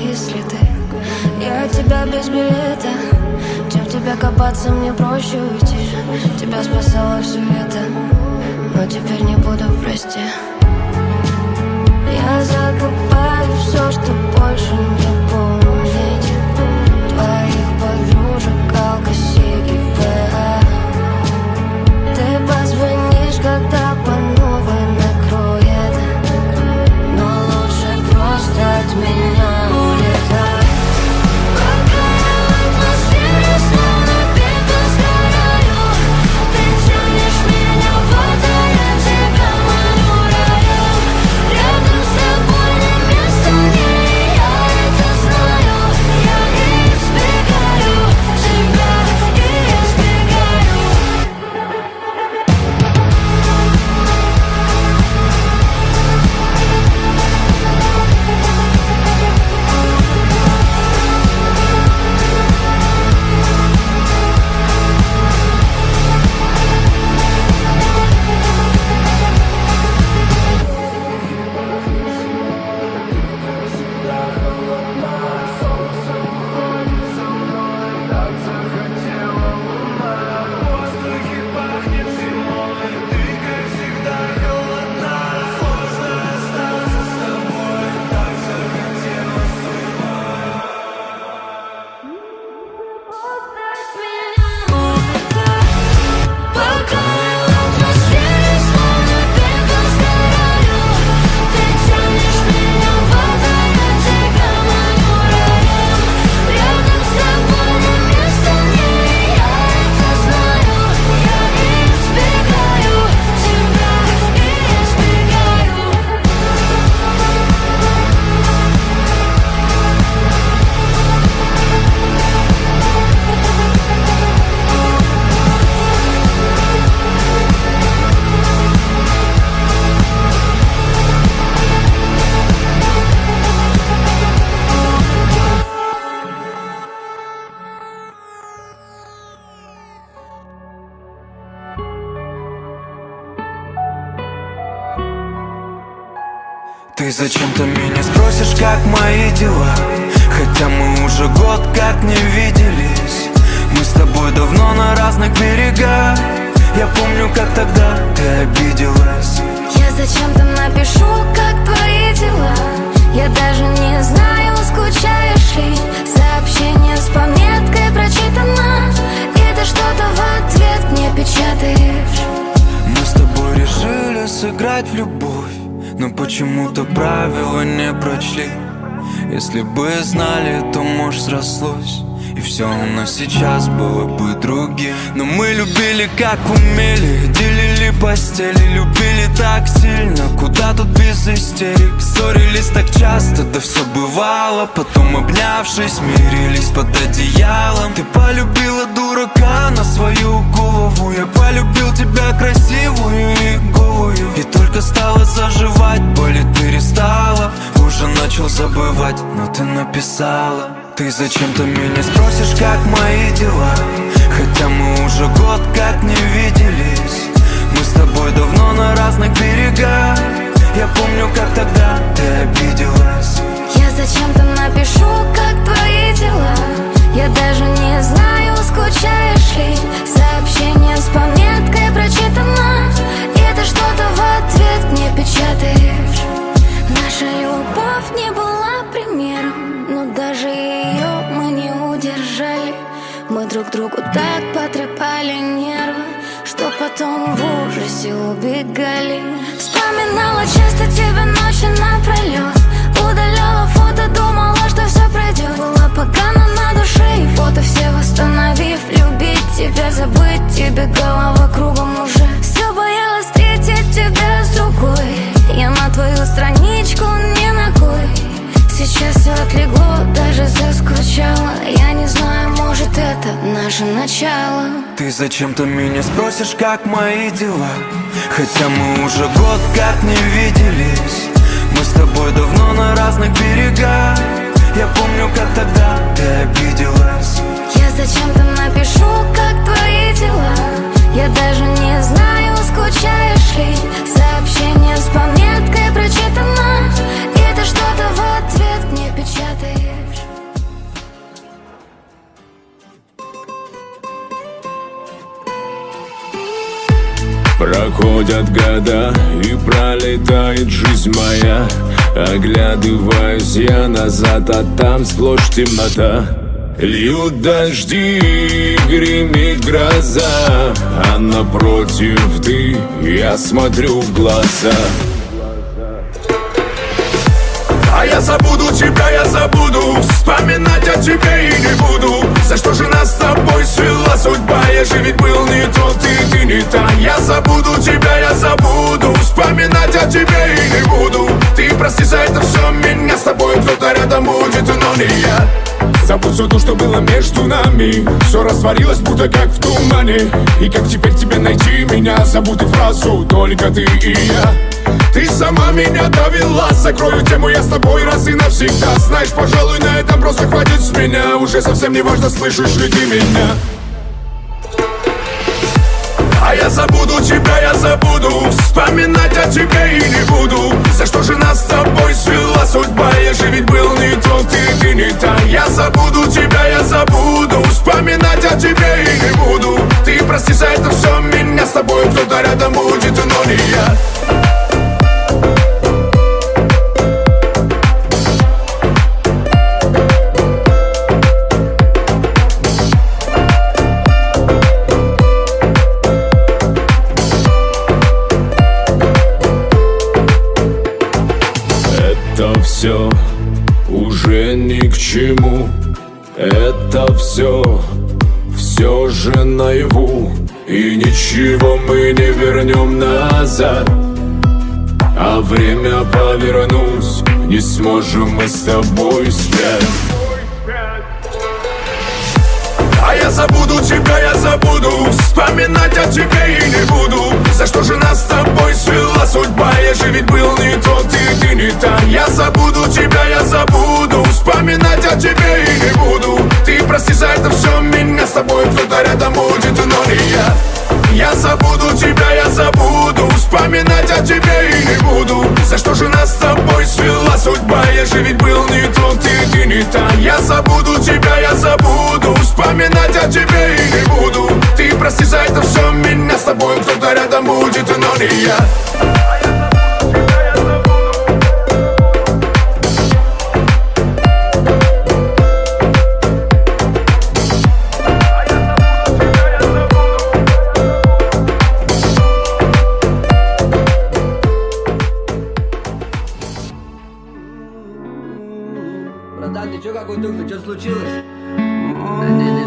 если ты. Я от тебя без билета. Чем в тебя копаться, мне проще уйти. Тебя спасало все лето, но теперь не буду, прости. Я закопаю все, что больше не помнить. Твоих подружек, алкашей и ПА. Ты позвонишь, когда по новой накроет, но лучше просто от меня улетай. Пока я в атмосфере словно пепел сгораю, ты тянешь меня в воду, я тебя маню раем. Рядом с тобой не место мне, и я это знаю. Я избегаю тебя, избегаю. Пока я в атмосфере словно пепел сгораю, ты тянешь меня в воду, я тебя маню раем. Рядом с тобой не место мне, и я это знаю. Я избегаю тебя, избегаю. Ты зачем-то меня спросишь, как мои дела, хотя мы уже год как не виделись. Мы с тобой давно на разных берегах. Я помню, как тогда ты обиделась. Я зачем-то напишу, как твои дела. Я даже не знаю, скучаешь ли. Сообщение с пометкой прочитано, и ты что-то в ответ мне печатаешь. Мы с тобой решили сыграть в любовь, но почему-то правила не прочли. Если бы знали, то, может, срослось, и все у нас сейчас было бы другим. Но мы любили как умели, делили постели, любили так сильно, куда тут без истерик. Ссорились так часто, да все бывало, потом, обнявшись, мирились под одеялом. Ты полюбила дурака на свою голову, я полюбил тебя красивую и голую. И только стало заживать, болит перестала. Уже начал забывать, но ты написала. Ты зачем-то меня спросишь, как мои дела, хотя мы уже год как не виделись. Мы с тобой давно на разных берегах. Я помню, как тогда ты обиделась. Я зачем-то напишу, как твои дела. Я даже не знаю, скучаешь ли. Сообщение с пометкой прочитано, и ты что-то в ответ мне печатаешь. Наша любовь не была примером, но даже ее мы не удержали. Мы друг другу так потрепали нервы, что потом в ужасе убегали. Вспоминала часто тебя ночи напролет, удаляла фото, думала, что все пройдет. Была погано на душе, и фото все восстановив. Любить тебя, забыть тебе, голова кругом уже. Все боялась встретить тебя с другой. Я на твою страничку не ногой. Сейчас все отлегло, даже заскучала. Я не знаю, может, это наше начало. Ты зачем-то меня спросишь, как мои дела, хотя мы уже год как не виделись. Мы с тобой давно на разных берегах. Я помню, как тогда ты обиделась. Я зачем-то напишу, как твои дела. Я даже не знаю, скучаешь ли. Сообщение с пометкой прочитано, и ты что-то в ответ мне печатаешь. Проходят года и пролетает жизнь моя. Оглядываюсь я назад, а там сплошь темнота. Льют дожди, гремит гроза, а напротив ты, я смотрю в глаза. А я забуду тебя, я забуду, вспоминать о тебе и не буду. За что же нас с тобой свела судьба? Я же ведь был не тот, и ты не та. Я забуду тебя, я забуду, вспоминать о тебе и не буду. Ты прости за это все, меня с тобой кто-то рядом будет, но не я. Забудь все то, что было между нами. Все растворилось, будто как в тумане. И как теперь тебе найти меня? Забудь фразу «только ты и я». Ты сама меня довела. Закрою тему я с тобой раз и навсегда. Знаешь, пожалуй, на этом просто хватит с меня. Уже совсем не важно, слышишь ли ты меня. А я забуду тебя, я забуду, вспоминать о тебе и не буду. За что же нас с тобой свела судьба? Я же ведь был не тот, и ты не та. Я забуду тебя, я забуду, вспоминать о тебе и не буду. Ты прости за это все, меня с тобой кто-то рядом будет, но не я. Это все уже ни к чему. Это все же наяву. И ничего мы не вернем назад. А время повернуть не сможем мы с тобой вспять. А я забуду тебя, я забуду, вспоминать о тебе и не буду. За что же нас с тобой свела судьба? Я же ведь был не тот, и ты не та. Я забуду тебя, я забуду, вспоминать о тебе и не буду. Ты прости за это все, меня с тобой кто-то рядом будет, но не я. Я забуду тебя, я забуду, вспоминать о тебе и не буду. За что же нас с тобой свела судьба? Я же ведь был не тот, и ты не та. Я забуду тебя, я забуду, вспоминать о тебе и не буду. Ты прости за это все, меня с тобой кто-то рядом будет, но не я. Братан, ты чё какой тухлый, чё случилось? Не,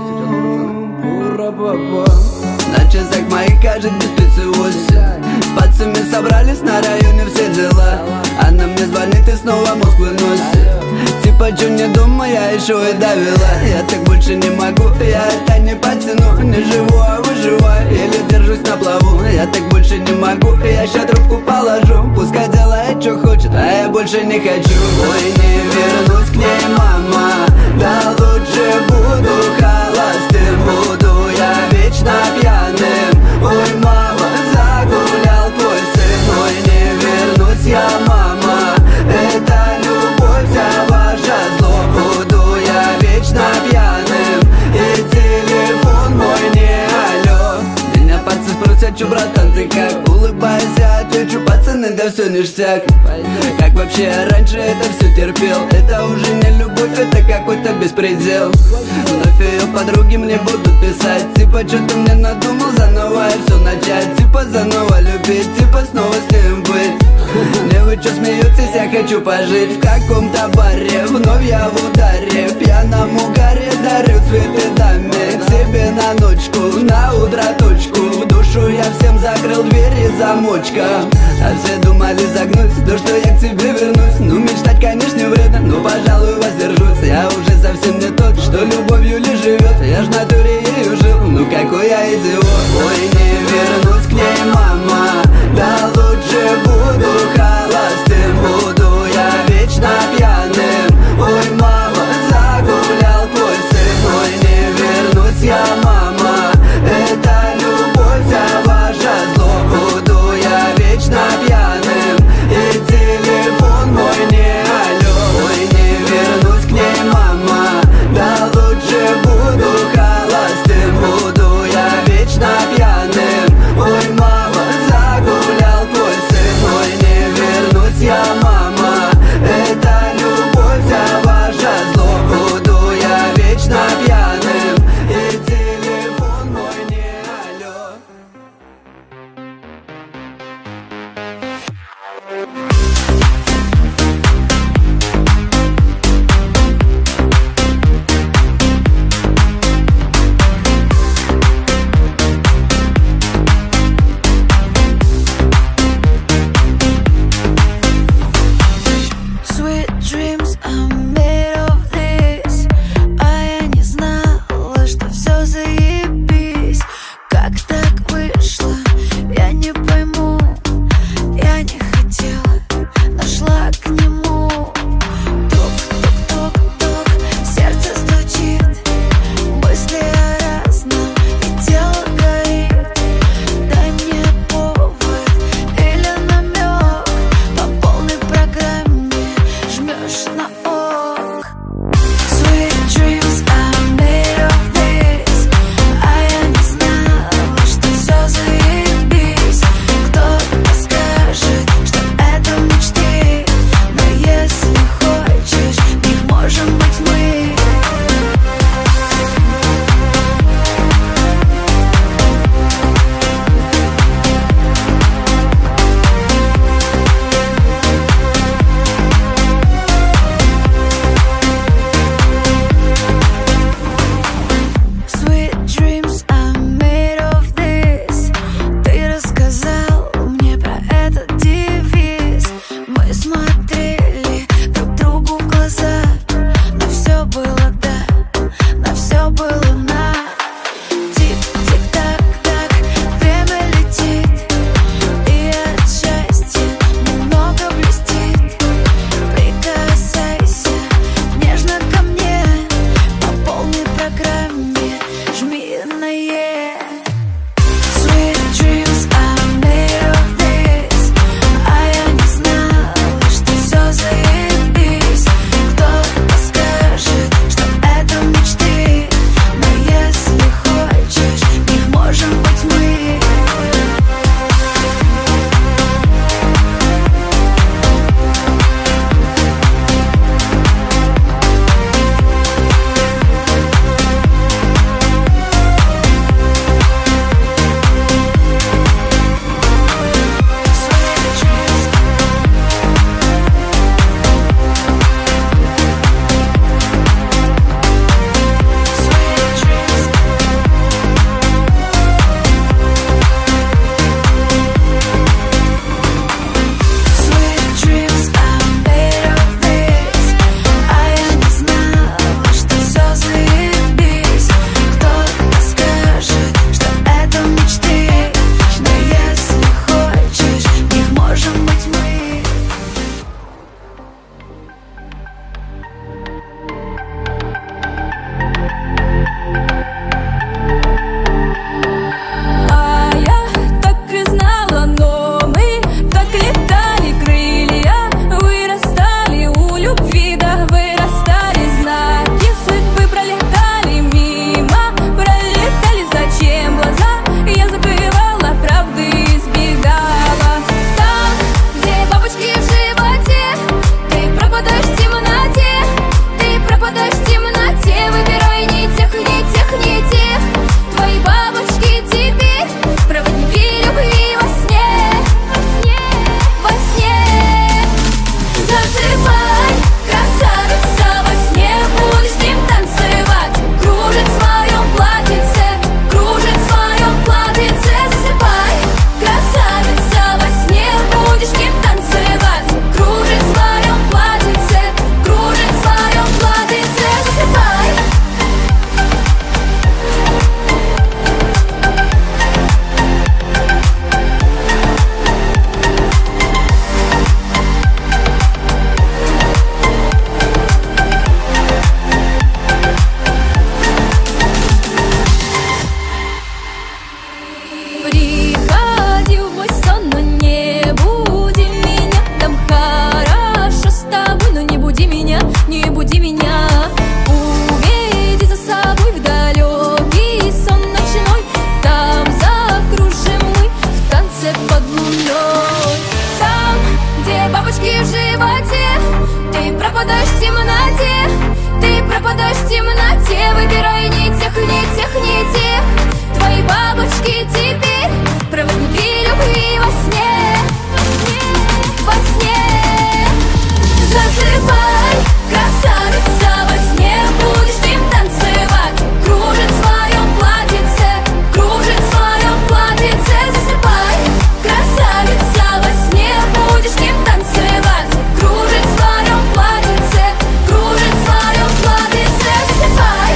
сейчас, пацаны. На часах моих кажет без 38. С пацами собрались на районе, все дела. Она мне звонит и снова мозг выносит. Типа, чё не дома, я еще и довела. Я так больше не могу, я это не потяну. Не живу, а выживаю, или держусь на плаву. Я так больше не могу, я ща трубку положу. Пускай делает, что хочет, а я больше не хочу. Ой, не вернусь к ней, мама. Да лучше буду холостым, буду я вечно пьяным. Ой, мама, загулял твой сын. Ой, не вернусь я, мама. Это любовь вся ваша зло. Буду я вечно пьяным. И телефон мой не алло. Меня пацаны спросят, чё, братан, ты как? Улыбаюсь, я отвечу, пацаны, да все ништяк. Как вообще раньше это все терпел? Это уже не любовь, это какой-то беспредел. Вновь ее подруги мне будут писать. Типа, что ты мне надумал заново и все начать. Типа, заново любить, типа, снова с ним быть. Не вы чё смеетесь, я хочу пожить в каком-то баре. Вновь я в ударе, в пьяном угаре. Дарю цветы даме, к себе на ночку, на утро точку. В душу я всем закрыл двери замочка. А все думали загнуть, то что я к тебе вернусь. Ну мечтать, конечно, не вредно, но, пожалуй, воздержусь. Я уже совсем не тот, что любовью лишь живет. Я ж в натуре ею жил, ну какой я идиот. Ой, не вернусь к ней, мама. Да лучше буду холостым, буду я вечно пьяным. Ой, мама, загулял твой сын. Ой, не вернусь я, мама. Это любовь вся ваша зло. Буду я вечно пьяным. И телефон мой не алло. Ой, не вернусь к ней, мама. Да лучше буду холостым, буду я вечно пьяным. дождь в темноте. Выбирай не тех, не тех, не тех. Твои бабочки теперь проводники любви во сне, во сне. Засыпай, красавица, во сне будешь с ним танцевать. Кружит в своем платьице, кружит в своем платьице. Засыпай, красавица, во сне будешь с ним танцевать. Кружит в своем платьице, кружит в своем платьице. Засыпай.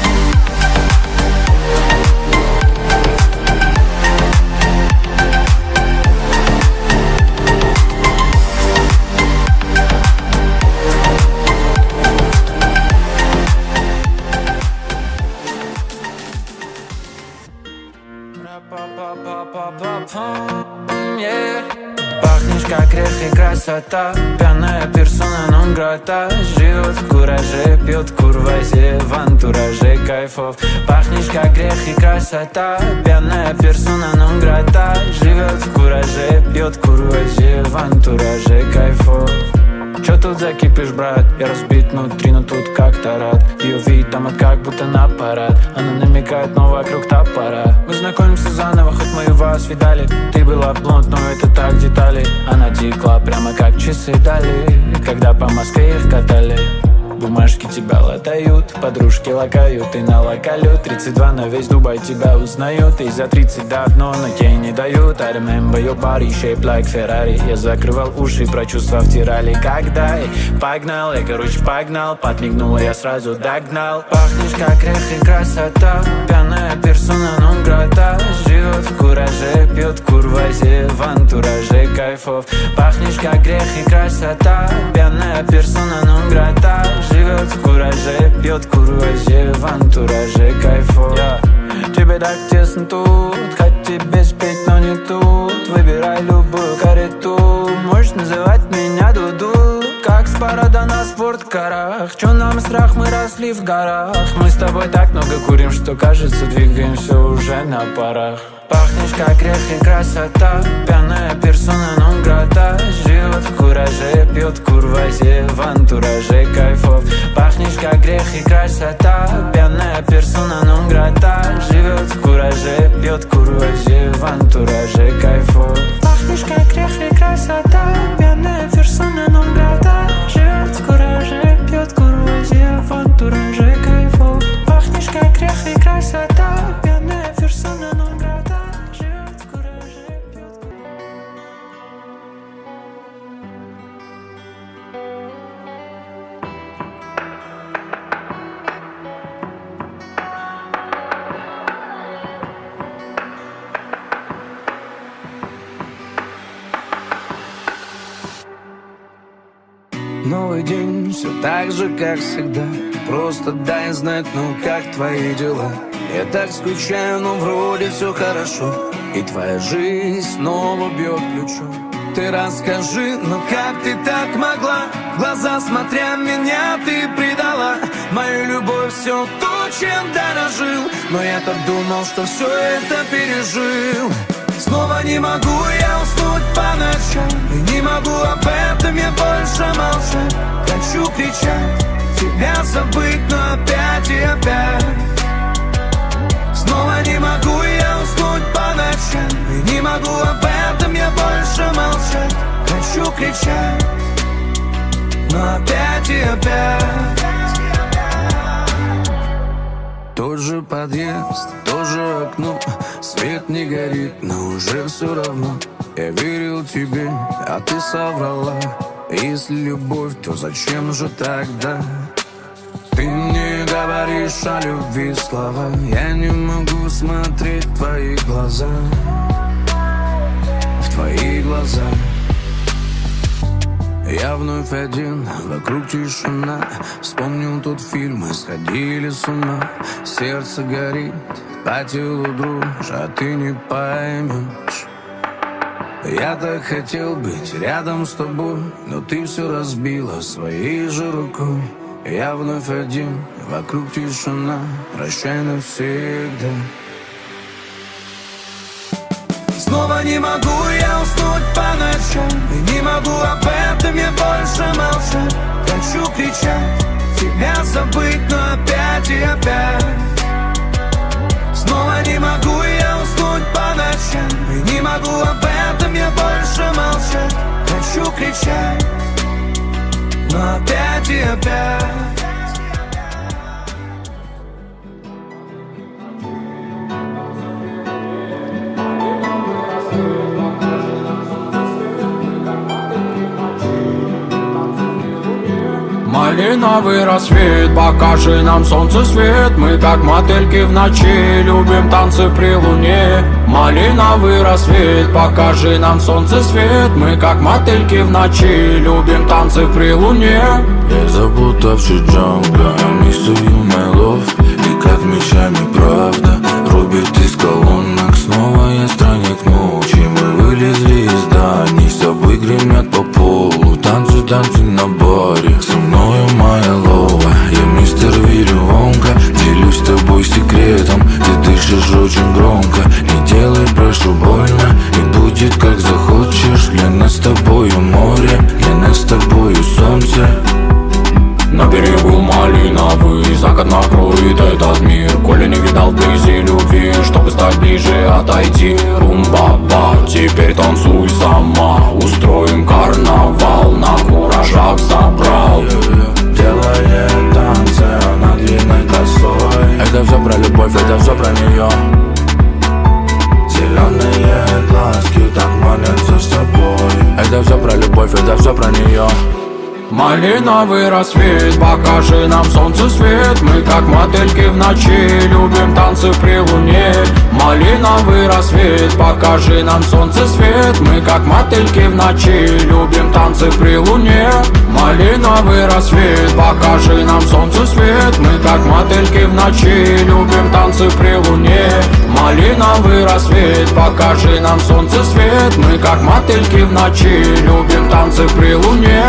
Пахнешь как грех и красота, пьяная персона нон грата. Живет в кураже, пьет курвазе, в антураже кайфов. Пахнешь как грех и красота, пьяная персона нон грата. Живет в кураже, пьет курвазе, в антураже кайфов. Чё тут закипишь, брат? Я разбит внутри, но тут как-то рад. Ее вид там как будто на парад. Она намекает, но вокруг топора. Мы знакомимся заново, хоть мы и вас видали. Ты была блонд, но это так детали. Она текла прямо как часы дали, когда по Москве их катали. Бумажки тебя латают, подружки лакают и на локалю. 32 на весь Дубай тебя узнают. И за 30 давно, но ей не дают. I remember your body shaped like Ferrari. Я закрывал уши, про чувства втирали. Когда погнал, я короче погнал. Подмигнула, я сразу догнал. Пахнешь как грех и красота, пьяная персона нон грата. Живет в кураже, пьет курвазе, в антураже кайфов. Пахнешь как грех и красота, пьяная персона нон грата. Живет в кураже, пьет курвазе, в антураже кайфов. Тебе так тесно тут, хоть тебе спеть, но не тут. Выбирай любую карету, можешь называть меня Дуду. Как с парада на спорткарах, чё нам страх, мы росли в горах. Мы с тобой так много курим, что кажется, двигаемся уже на парах. Пахнешь как грех и красота, пьяная персона нон грата. Живет в кураже, пьет курвазе, в антураже кайфов. Пахнешь как грех и красота, пьяная персона нон грата. Живет в кураже, пьет курвазе, в антураже кайфов. Пахнешь как грех и красота, пьяная персона нон грата. Живет в кураже, пьет курвазе, в антураже кайфов. Пахнешь как грех и красота, пьяная персона нон грата. Новый день, все так же, как всегда. Просто дай знать, ну как твои дела. Я так скучаю, но вроде все хорошо. И твоя жизнь снова бьет ключом. Ты расскажи, ну как ты так могла? В глаза смотря меня ты предала мою любовь, все то, чем дорожил. Но я-то думал, что все это пережил. Снова не могу я уснуть по ночам, и не могу об этом я больше молчать. Хочу кричать, тебя забыть, но опять и опять. Снова не могу я уснуть по ночам, и не могу об этом я больше молчать. Хочу кричать, но опять и опять. Тот же подъезд, то же окно, свет не горит, но уже все равно. Я верил тебе, а ты соврала. Если любовь, то зачем же тогда? Ты не говоришь о любви слова. Я не могу смотреть в твои глаза, в твои глаза. Я вновь один, вокруг тишина. Вспомнил тот фильм, мы сходили с ума. Сердце горит, по телу дрожь, а ты не поймешь. Я так хотел быть рядом с тобой, но ты все разбила своей же рукой. Я вновь один, вокруг тишина. Прощай навсегда. Снова не могу я уснуть по ночам, и не могу об этом я больше молчать. Хочу кричать, тебя забыть, но и опять. Снова не могу я уснуть по ночам, и не могу об этом я больше молчать. Хочу кричать, но опять и опять. Малиновый рассвет, покажи нам солнце свет. Мы как мотыльки в ночи, любим танцы при луне. Малиновый рассвет, покажи нам солнце свет. Мы как мотыльки в ночи, любим танцы при луне. Я заплутавший джангла, I miss you, my love. И как мечами правда рубит из колонок. Снова я странник ночи, мы вылезли из зданий. С тобой гремят по полу, танцы, танцы на баре. Со мною моя лова, я мистер Вилли Вонка. Делюсь с тобой секретом, ты дышишь очень громко. Не делай, прошу, больно, и будет как захочешь. Для нас с тобою море, для нас с тобою солнце. На берегу малиновый, закат накроет этот мир. Коля не видал вблизи любви, чтобы стать ближе, отойти. Румба-ба, теперь танцуй сама. Устроим карнавал, на куражах забрал. Делает танцы, она длинной косой. Это все про любовь, это все про нее. Зеленые глазки так манят за собой. Это все про любовь, это все про нее. Малиновый рассвет, покажи нам солнце свет. Мы как мотыльки в ночи, любим танцы при луне. Малиновый рассвет, покажи нам солнце свет. Мы как мотыльки в ночи, любим танцы при луне. Малиновый рассвет, покажи нам солнце свет. Мы как мотыльки в ночи, любим танцы при луне. Малиновый рассвет, покажи нам солнце свет. Мы как мотыльки в ночи, любим танцы при луне.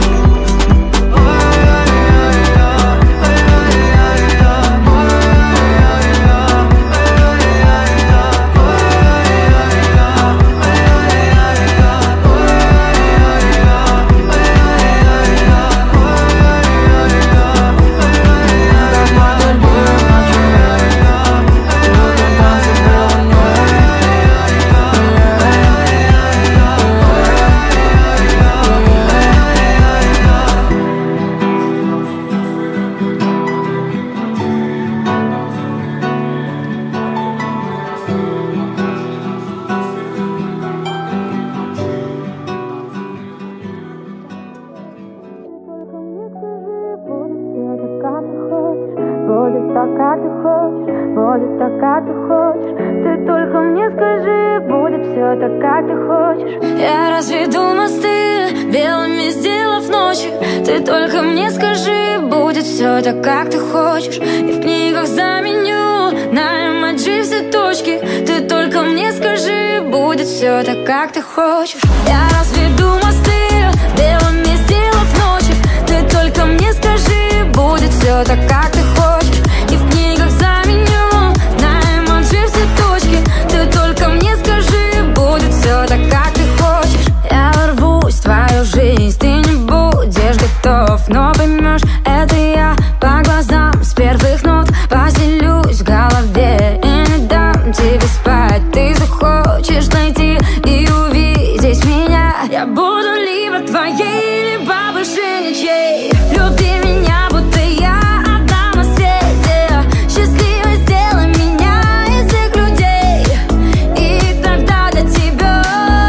Будет так, как ты хочешь, будет так, как ты хочешь. Ты только мне скажи, будет все так, как ты хочешь. Я разведу мосты, белыми сделав ночи. Ты только мне скажи, будет все так, как ты хочешь. И в книгах заменю на эмоджи все точки. Ты только мне скажи, будет все так, как ты хочешь. Я разведу мосты, белыми сделав ночи. Ты только мне скажи, будет все так, как ты хочешь. И в книгах заменю на эмоджи все точки. Ты только мне скажи, будет все так, как ты хочешь. Я ворвусь в твою жизнь, ты не будешь готов, но поймешь, это я по глазам с первых нот. Поселюсь в голове и не дам тебе спать. Ты захочешь найти и увидеть меня. Я буду либо твоей, либо больше ничьей. Люби меня, будто я одна на свете. Счастливой сделай меня из всех людей. И тогда для тебя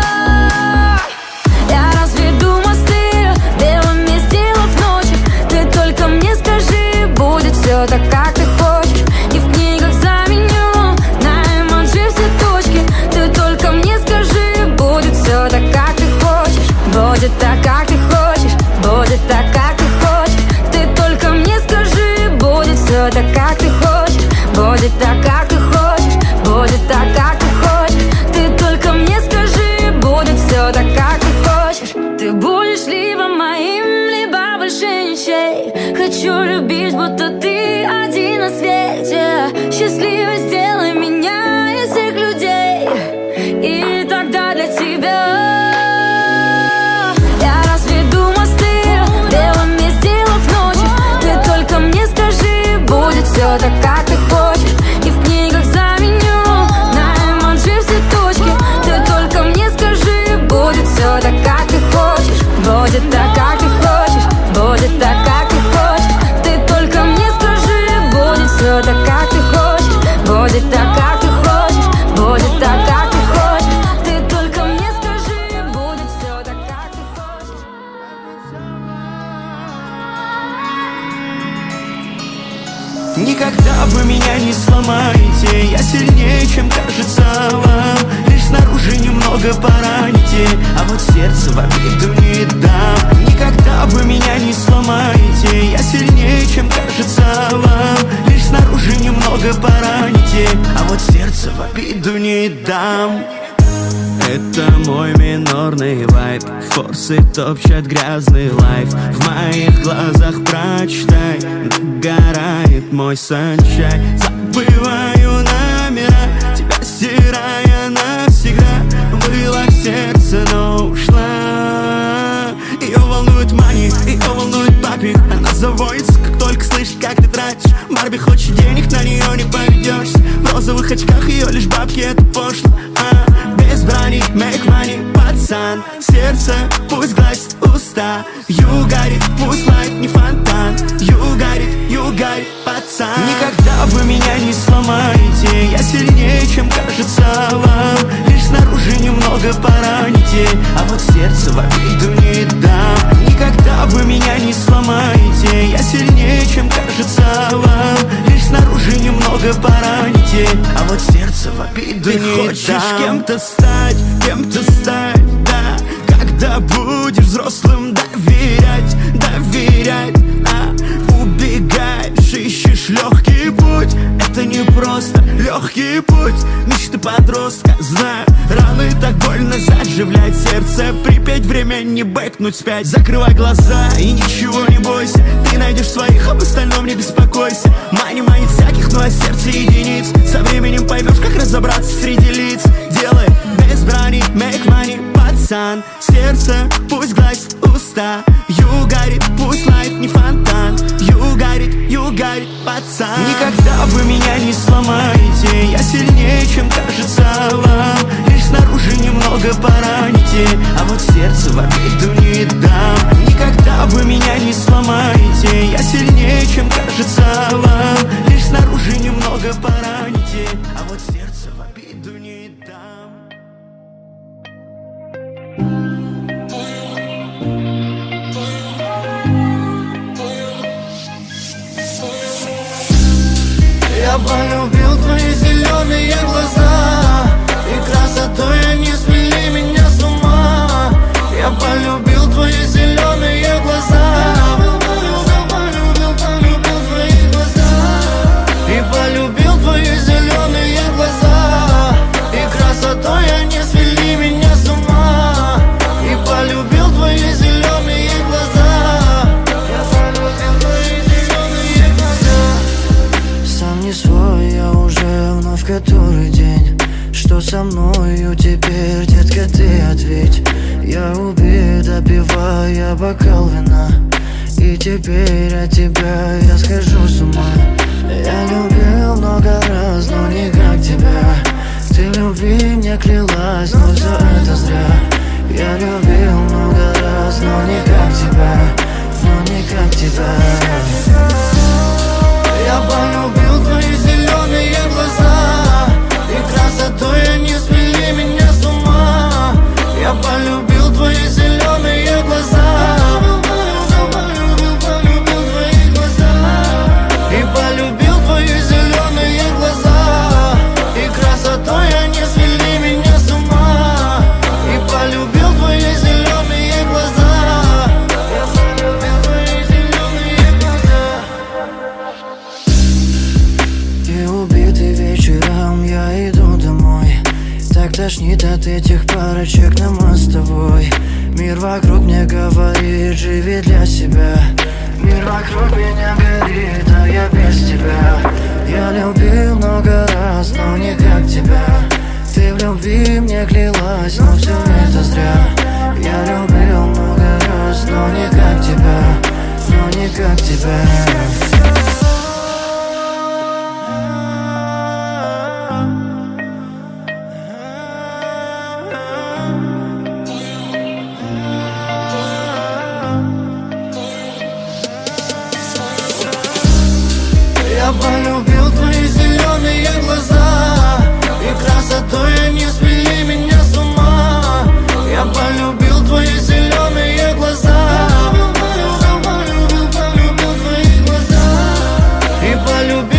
я разведу мосты, белыми сделав ночи. Ты только мне скажи, будет все так, как ты хочешь. И в книгах заменю на эмоджи все точки. Ты только мне скажи, будет все так, как ты хочешь. Будет так, как ты хочешь, будет так, как ты хочешь. Ты только мне скажи, будет все так, как ты хочешь. Будет так, как ты хочешь, будет так, как ты хочешь. Ты только мне скажи, будет все так, как ты хочешь. Ты будешь либо моим, либо больше ничей. Хочу любить, будто ты один на свете. Счастливой сделай меня из всех людей. И тогда для тебя я разведу мосты, белыми сделав ночи. Ты только мне скажи, будет все Никогда вы меня не сломаете, я сильнее, чем кажется вам. Лишь снаружи немного пораните, а вот сердце в обиду не дам. Никогда вы меня не сломаете, я сильнее, чем кажется вам. Лишь снаружи немного пораните, а вот сердце в обиду не дам. Это мой минорный вайб, форсы топчат грязный лайф. В моих глазах прочитай, догорает мой санчай. Забываю номера, тебя стирая навсегда. Была в сердце, но ушла. Ее волнует мани, ее волнует папик. Она заводится, как только слышит, как ты тратишь. Барби хочет денег, на нее не поведешься. В розовых очках ее лишь бабки, это пошло. Без брани, make money, пацан. Сердце пусть гласит уста. You got it, пусть life не фонтан. You got it, пацан. Никогда вы меня не сломаете, я сильнее, чем кажется вам. Лишь снаружи немного пораните, а вот сердце в обиду не дам. Никогда вы меня не сломаете, я сильнее, чем кажется вам. Лишь снаружи немного пораните, а вот сердце в обиду не дам. Ты хочешь кем-то стать, да. Когда будешь взрослым, доверять, убегаешь, ищешь легкий путь. Это не просто легкий путь мечты подростка, знаю. Раны так больно заживлять сердце. Припеть время, не бэкнуть спять. Закрывай глаза и ничего не бойся. Ты найдешь своих, об остальном не беспокойся. Мани манит всяких, ну а сердце единиц. Со временем поймешь, как разобраться среди лиц. Делай без брани, make money, пацан. Сердце пусть гласит уста. You got it, пусть life не фонтан. You got it, пацан. Никогда вы меня не сломаете, я сильнее, чем кажется вам. Лишь снаружи немного пораните, а вот сердце в обиду не дам. Никогда вы меня не сломаете, я сильнее, чем кажется вам. Лишь снаружи немного пораните, а вот сердце в обиду не дам. Я полюбил твои зеленые глаза, и красотой они свели меня с ума. Я полюбил твои зеленые глаза, полюбил твои глаза. И полюбил твои зеленые глаза, и красотой они свели меня с ума. И полюбил твои зеленые глаза, я полюбил твои зеленые глаза. Сам не свой, я уже вновь который день. Что со мною теперь, детка, ты ответь. Я убит, допивая бокал вина, и теперь от тебя я схожу с ума. Я любил много раз, но не как тебя. Ты в любви мне клялась, но все это зря. Я любил много раз, но не как тебя, но не как тебя. Я полюбил твои зеленые глаза, и красотой они свели меня с ума. Я полюбил твои зеленые глаза, полюбил твои глаза. И полюбил твои зеленые глаза, и красотой они свели меня с ума. И полюбил твои зеленые глаза, я полюбил твои зеленые глаза. И убитый вечером я иду домой. Так тошнит от этих парочек на мостовой. Мир вокруг мне говорит, живи для себя. Мир вокруг меня горит, а я без тебя. Я любил много раз, но не как тебя. Ты в любви мне клялась, но все это зря. Я любил много раз, но не как тебя, но не как тебя. Я полюбил твои зеленые глаза, и красотой они свели меня с ума. Я полюбил твои зеленые глаза, полюбил твои глаза. И полюбил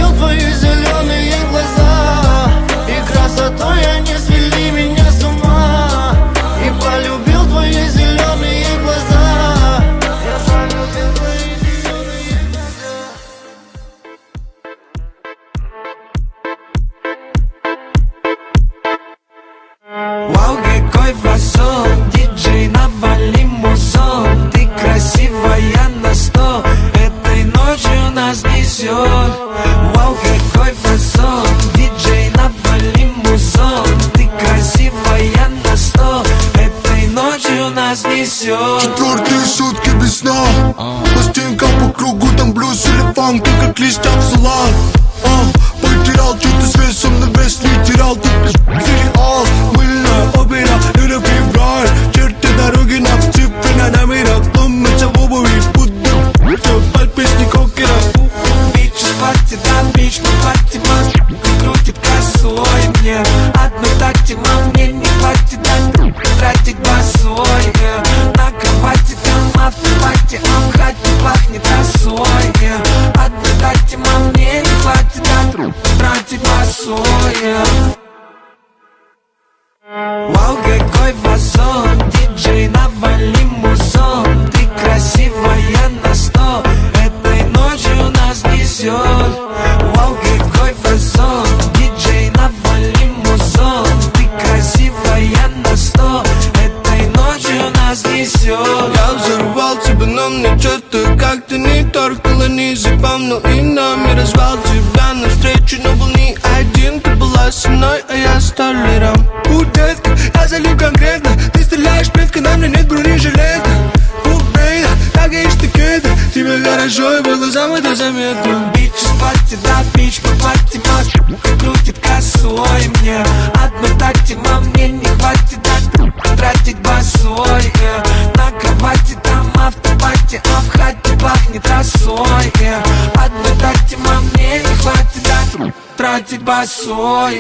как листья в салат. Потерял чью-то связь, со мной вес не терял. Тут сериал, мыльная опера, это февраль. Черты дороги нам, цифры на номерах. Ломятся в обуви, будто все под песни Кокера. Бич из платья, да, бич на платье, мам. Крутит косой мне. Одной такти, мам, мне не хватит, да, тратить басой. На кровати, там автомате, а в хате пахнет росой. Одной такти, мам, мне не хватит, да, тратить басой. Вау, какой фасон, диджей, навали музон. Ты красивая на 100, этой ночью нас несет. Вау, какой фасон, диджей, навали музон. Ты красивая на 100, этой ночью нас несет. Я взорвал тебя, но мне что-то как-то не торкало, не запомнил и номер. Звал тебя навстречу, но был не один. Ты была со мной, а я столером. Детка, я залип конкретно. Ты стреляешь метко, на мне нет бронежилета. Бейда, так и штукета. Тебе хорошо, и по глазам это заметно. Бич из платья, да, бич по платье, мам. Крутит косой мне. Одной такти, мам, мне не хватит, да, тратить басой. На кровати, там автопати, а в хате пахнет росой. Одной такти, мам, мне не хватит, да, тратить басой.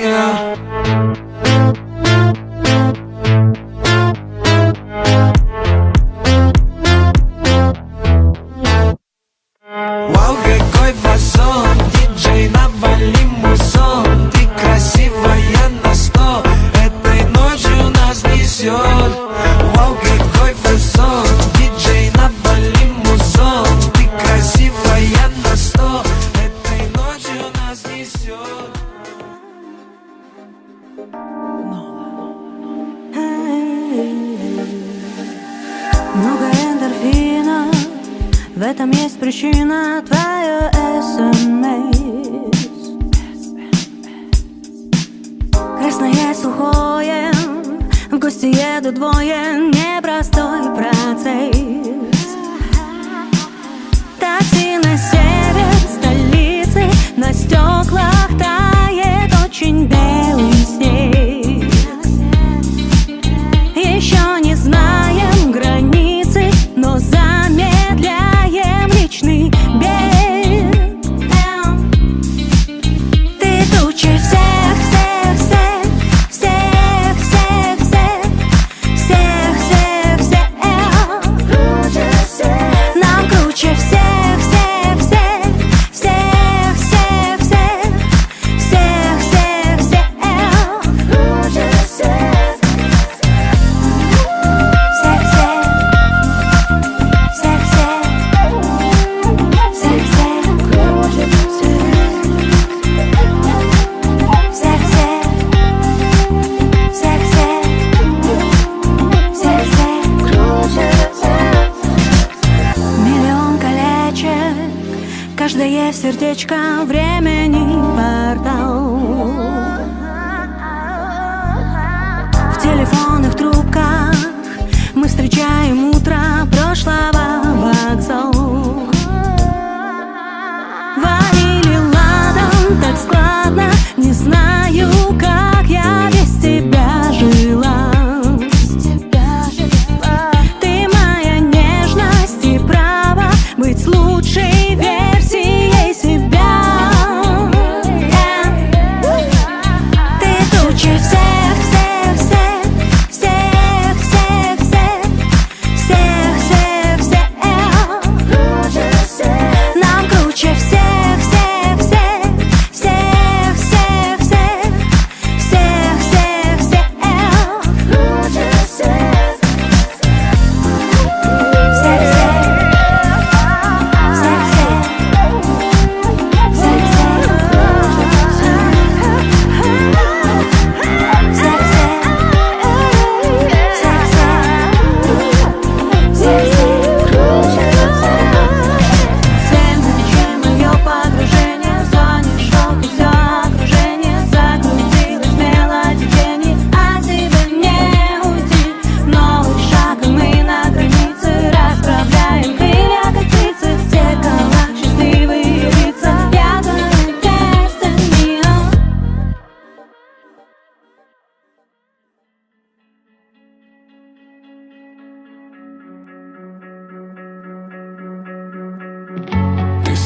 Вау, какой фасон, диджей, навали музон. Ты красивая на 100, этой ночью нас несет. Вау, какой фасон, диджей, навали музон. Ты красивая на 100, этой ночью нас несет. Много эндорфинов, в этом есть причина. Твое СМС красное, сухое, в гости едут двое. Непростой процесс. Такси на север столицы, на стеклах тает очень белый снег. Еще не знаем границы, но замедляем личный бег. Ты тучи всех, всех, всех, всех, всех, всех, всех, всех, всех. Нам круче всех, всех, всех, всех, всех, всех, всех, всех, всех, круче всех. Каждое сердечко времени портал. В телефонных трубках мы встречаем утро прошлого, вокзал. Ванили ладом так складно, не знаю, как я без тебя жила. Ты моя нежность и право быть лучшей версией себя. Ты тучи всех, всех, всех, всех, всех, всех, всех, всех, всех.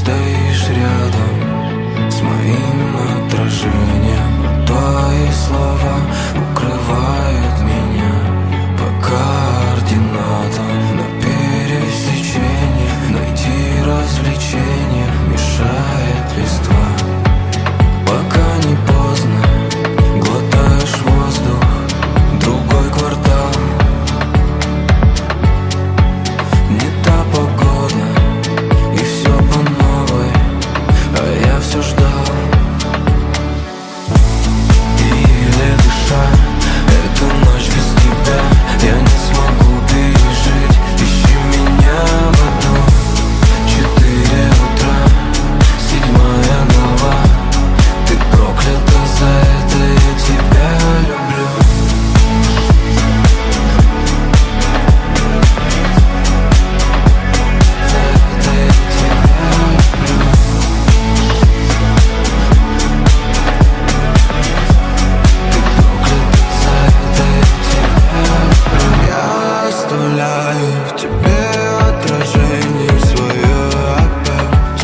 стоишь рядом с моим отражением. Твои слова укрывают меня по координатам на пересечении. Найти развлечение мешает листва. Пока не поздно, глотаешь воздух, другой квартал. Не та погода, и все по новой, а я все ждал. И еле дыша, эту ночь без тебя я не смогу пережить. Ищи меня в аду. 4 утра, 7-я глава. Ты проклята за это, я тебя люблю. За это я тебя люблю. Ты проклята за это, я тебя люблю. Я оставляю в тебе отражение свое опять.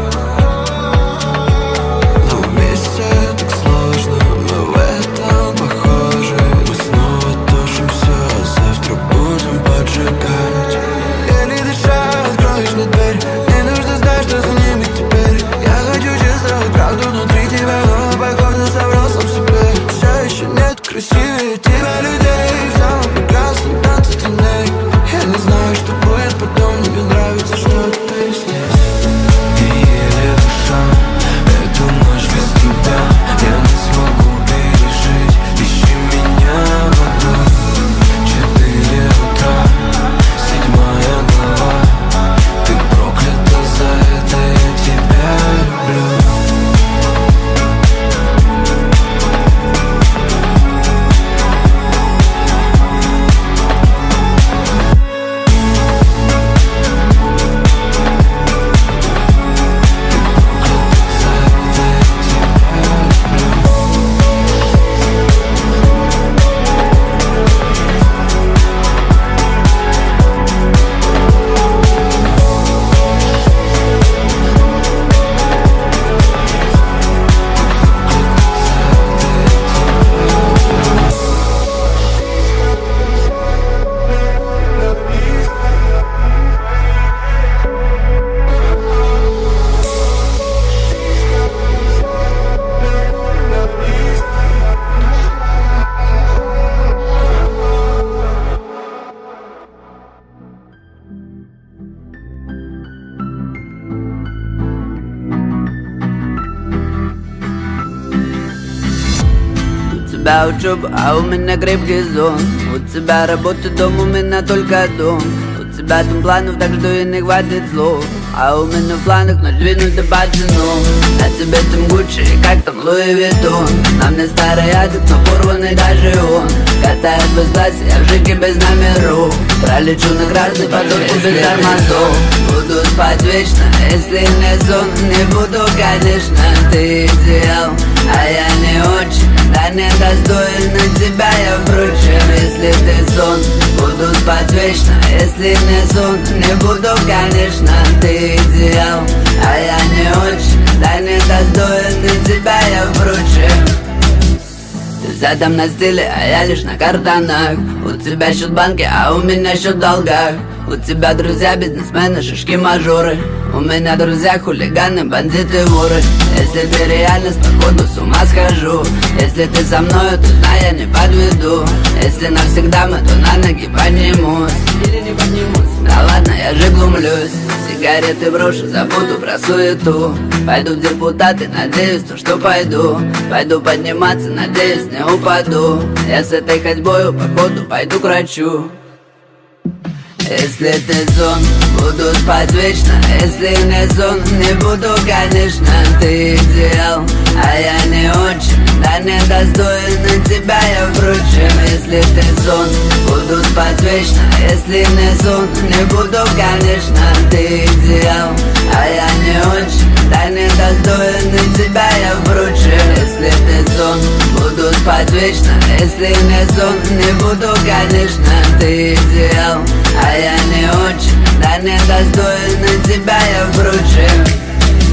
Но вместе так сложно, мы в этом похожи. Мы снова тушимся, а завтра будем поджигать. Еле дыша, откроешь на дверь. Не нужно знать, что за ними теперь. Я хочу чувствовать правду внутри тебя, но походу соврал сам себе. Все еще нет красивее тебя людей. В самом прекрасном танце теней. Я не знаю, что будет потом, мне нравится, что ты здесь. И еле дыша, эту ночь без тебя я не смогу пережить. Ищи меня в аду. 4 утра, 7-я глава. Ты проклята за это, я тебя люблю. У тебя учеба, а у меня крепкий сон. У тебя работа, дом, у меня только дом. У тебя там планов, так что и не хватит слов. А у меня в планах надвинуть до пацану. На тебе там Гуччи, как там Луи Виттон. На мне старый адик, но порванный даже он. Катает без класса, я в жике без номеров. Пролечу на красный подушку без тормозов. Буду спать вечно, если не сон. Не буду, конечно, ты идеал, а я не очень. Да не достойна тебя я, впрочем, если ты сон. Буду спать вечно, если не сон. Не буду, конечно, ты идеал, а я не очень. Да не достойна тебя я, впрочем. Ты задом на стиле, а я лишь на картонах. У тебя счет в банке, а у меня счет в долгах. У тебя друзья бизнесмены, шишки мажоры. У меня друзья хулиганы, бандиты, воры. Если ты реальность, походу с ума схожу. Если ты со мною, то знай, я не подведу. Если навсегда мы, то на ноги поднимусь. Или не поднимусь. Да ладно, я же глумлюсь. Сигареты брошу, забуду про суету. Пойду в депутаты, надеюсь, то что пойду. Пойду подниматься, надеюсь, не упаду. Я с этой ходьбою, походу, пойду к врачу. Если ты сон, буду спать вечно. Если не сон, не буду, конечно, ты идеал, а я не очень. Да не достойна тебя я, впрочем, если ты сон. Буду спать вечно. Если не сон, не буду, конечно, ты идеал, а я не очень. Да не достойна тебя я, впрочем, если ты сон. Буду спать вечно. Если не сон, не буду, конечно, ты идеал, а я не очень. Да не достойна тебя я, впрочем.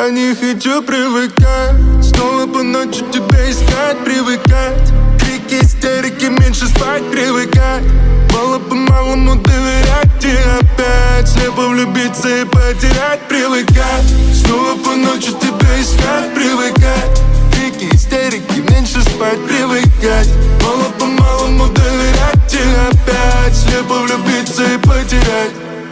Я не хочу привыкать, снова по ночи тебя искать, привыкать. Крики, истерики, меньше спать, привыкать. Мало-помалому доверять и опять слепо влюбиться и потерять, привыкать. Снова по ночи тебя искать, привыкать. Крики, истерики, меньше спать, привыкать. Мало-помалому доверять и опять слепо влюбиться и потерять.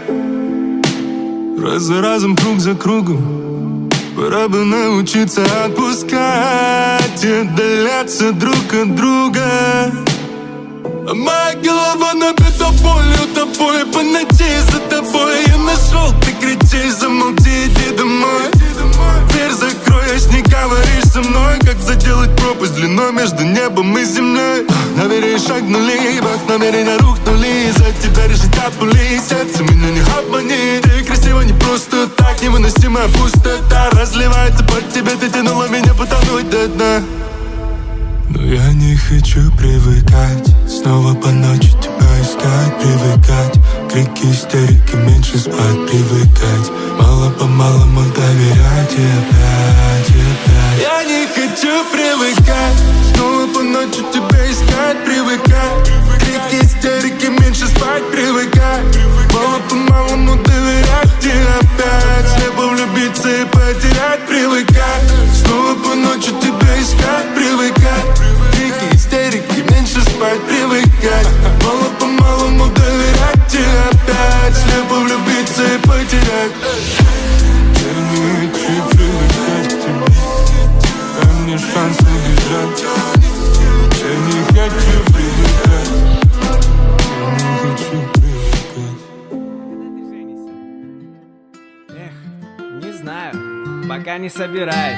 Раз за разом, круг за кругом, пора бы научиться отпускать и отдаляться друг от друга. Моя голова набита болью тобой, по ночей за тобой я нашел, ты кричишь, замолчи, иди домой. Дверь закрой, не говоришь со мной, как заделать пропасть длиной между небом и землей. Намерения шагнули, бах, намерения рухнули, за тебя решить от пули, сердце меня не обмани. Ты красива не просто так, невыносимая пустота разливается под тебе, ты тянула меня потонуть до дна. Но я не хочу привыкать, снова по ночи тебя искать, привыкать. Крики, истерики, меньше спать, привыкать. Мало-помалому доверять и опять, и опять. Я не хочу привыкать, снова по ночи тебя искать, привыкать. Крики, истерики, меньше спать, привыкать. Мало-помалому доверять и опять слепо влюбиться и потерять, привыкать. Снова по ночи тебя искать, привыкать. Крики, истерики, меньше спать, привыкать. Мало-помалому доверять и опять слепо влюбиться и потерять. Я не хочу привыкать к тебе, дай мне шанс убежать. Я не хочу привыкать, я не хочу привыкать. Эх, не знаю, пока не собираюсь.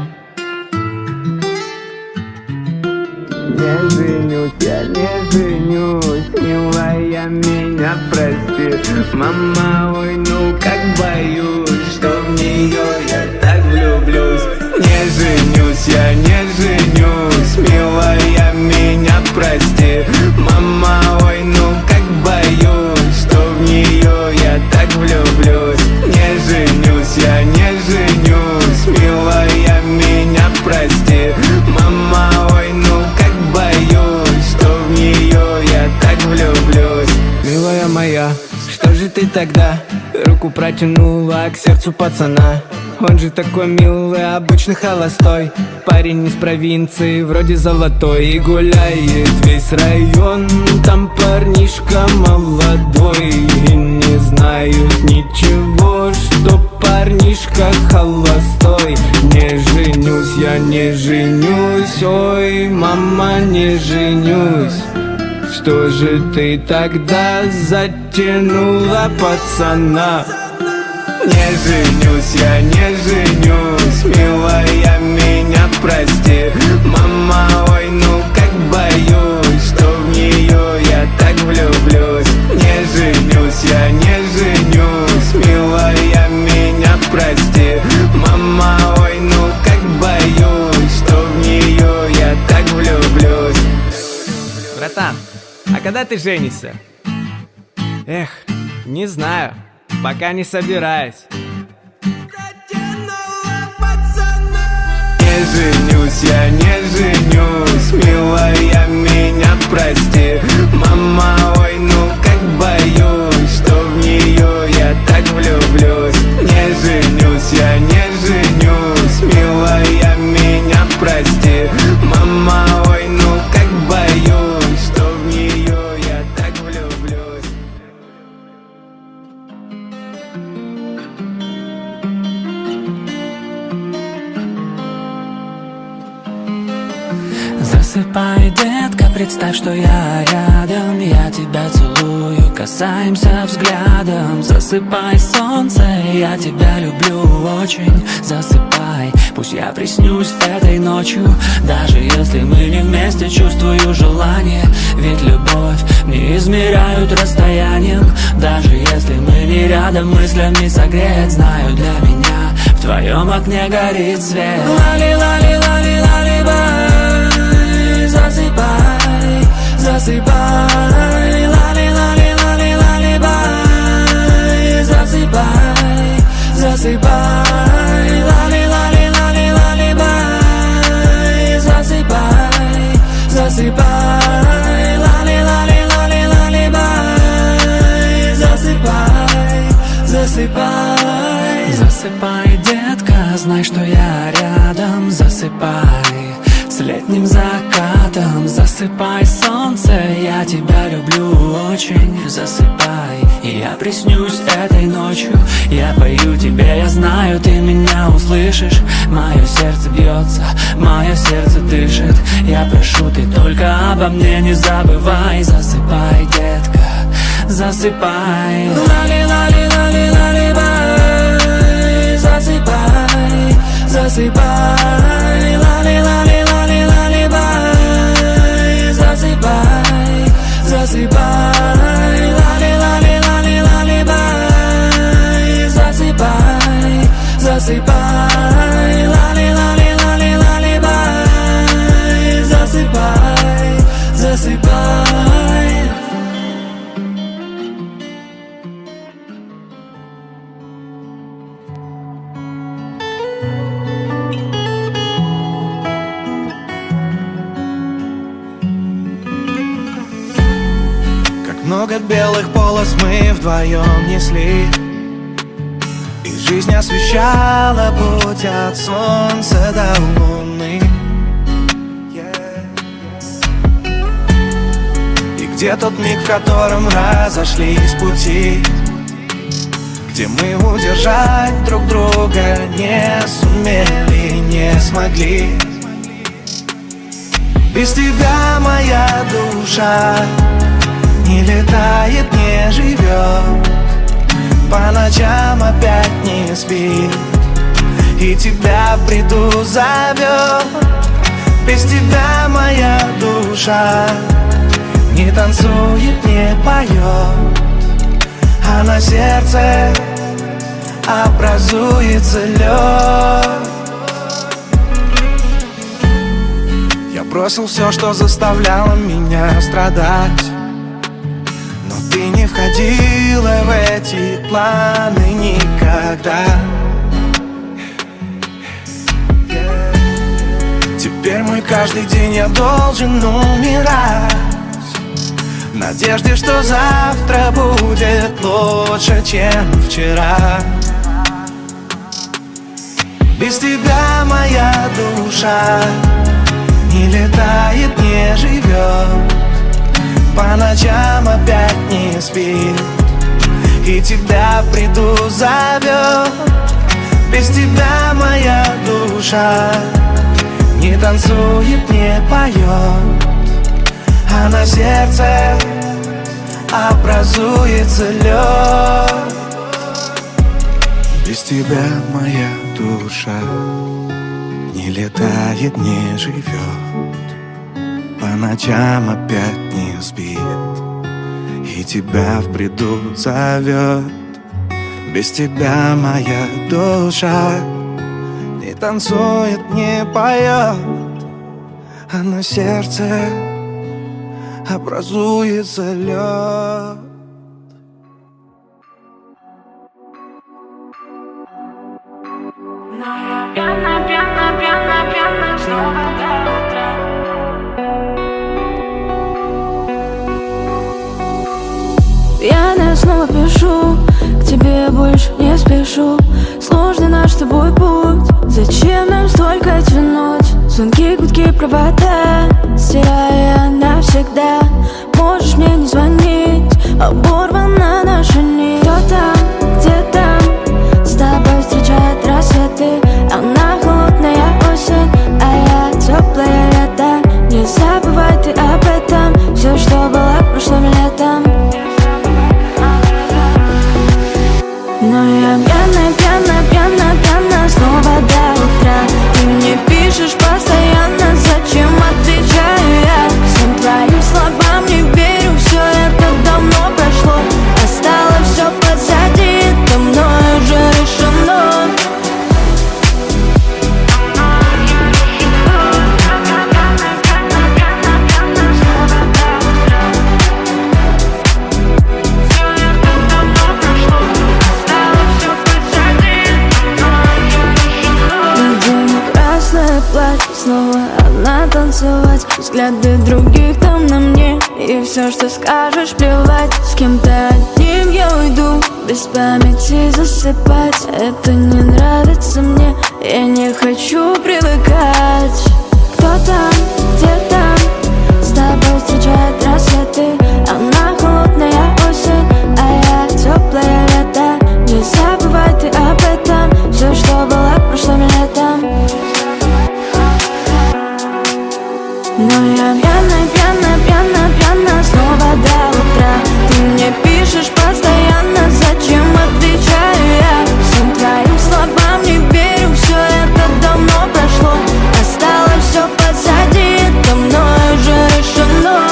Не женюсь, я не женюсь, милая, меня прости. Мама, ой, ну как боюсь, что в нее я так влюблюсь. Не женюсь, я не женюсь, милая, меня прости. Мама, ой, ну как боюсь, что в нее я так влюблюсь. Не женюсь, я не женюсь, милая, меня прости. Мама, ой, ну как боюсь, что в нее я так влюблюсь. Милая моя, что же ты тогда руку протянула к сердцу пацана? Он же такой милый, обычный холостой парень из провинции, вроде золотой. И гуляет весь район, там парнишка молодой. И не знают ничего, что парнишка холостой. Не женюсь, я не женюсь, ой, мама, не женюсь. Что же ты тогда затянула пацана? Не женюсь, я не женюсь, милая, меня прости. Мама, ой, ну как боюсь, что в нее я так влюблюсь. Не женюсь, я не женюсь, милая, меня прости. Мама, ой, ну как боюсь, что в нее я так влюблюсь. Братан, а когда ты женишься? Эх, не знаю, пока не собираюсь. Не женюсь, я не женюсь, милая, меня прости. Мама, ой, ну как боюсь, что в нее я так влюблюсь. Не женюсь, я не женюсь, милая, меня прости. Мама, ой, ну как боюсь, что в нее я так влюблюсь. Засыпай, детка, представь, что я рядом. Я тебя целую, касаемся взглядом. Засыпай, солнце, я тебя люблю очень. Засыпай, пусть я приснюсь этой ночью. Даже если мы не вместе, чувствую желание. Ведь любовь не измеряют расстоянием. Даже если мы не рядом, мыслями согреть. Знаю, для меня в твоем окне горит свет. Лали-лали-лали-лали-бай. Засыпай, засыпай, лали-лали-лали-лали-бай. Засыпай, засыпай, лали-лали-лали-лали-бай, засыпай, засыпай, лали-лали-лали-лали-бай, засыпай, засыпай. Засыпай, детка, знай, что я рядом, засыпай с летним закатом, засыпай, солнце, я тебя люблю очень, засыпай, и я приснюсь этой ночью, я пою тебе, я знаю, ты меня услышишь, мое сердце бьется, мое сердце дышит, я прошу, ты только обо мне не забывай, засыпай, детка, засыпай, лали-лали-лали-лали-бай, засыпай, засыпай, лали-лали-лали-лали-бай, засыпай, засыпай, лали-лали-лали-лали-бай, засыпай, засыпай, лали-лали-лали-лали-бай, засыпай, засыпай. Много белых полос мы вдвоем несли, и жизнь освещала путь от солнца до луны. И где тот миг, в котором разошлись пути, где мы удержать друг друга не сумели, не смогли. Без тебя моя душа не летает, не живет, по ночам опять не спит, и тебя в бреду зовет. Без тебя моя душа не танцует, не поет, а на сердце образуется лед. Я бросил все, что заставляло меня страдать, ты не входила в эти планы никогда. Теперь мой каждый день я должен умирать в надежде, что завтра будет лучше, чем вчера. Без тебя моя душа не летает, не живет, по ночам опять не спит, и тебя в бреду зовет. Без тебя моя душа не танцует, не поет, а на сердце образуется лед. Без тебя моя душа не летает, не живет, по ночам опять не спит, и тебя в бреду зовет. Без тебя моя душа не танцует, не поет, а на сердце образуется лед. Пьяна, пьяна, пьяна, пьяна, снова до утра. Я снова пишу, к тебе больше не спешу. Сложный наш с тобой путь, зачем нам столько тянуть? Звонки, гудки, провода, стирая навсегда. Можешь мне не звонить, оборвана наша нить. Кто там, где там, с тобой встречает рассветы. Она холодная осень, а я теплое лето. Не забывай ты об этом, все, что было прошлым летом. Но я пьяна, пьяна, пьяна, пьяна, снова до утра. Ты мне пишешь постоянно, зачем платье, снова одна танцевать. Взгляды других там на мне, и все, что скажешь, плевать. С кем-то одним я уйду, без памяти засыпать. Это не нравится мне, я не хочу привыкать. Кто там, где там, с тобой встречает рассветы. Она холодная осень, а я теплое лето. Не забывай ты об этом, все, что было прошлым летом. Но я пьяная, пьяная, пьяная, пьяная снова до утра. Ты мне пишешь постоянно, зачем отвечаю я? Всем твоим словам не верю, все это давно прошло. Осталось все позади, это мной уже решено.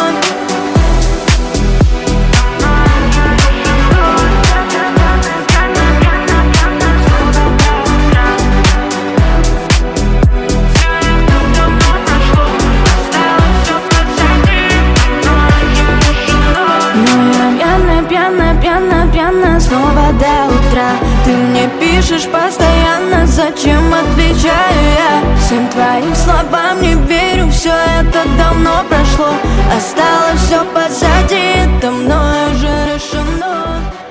Пьяная снова до утра. Ты мне пишешь постоянно, зачем отвечаю я? Всем твоим словам не верю, все это давно прошло. Осталось все позади, это мной уже решено.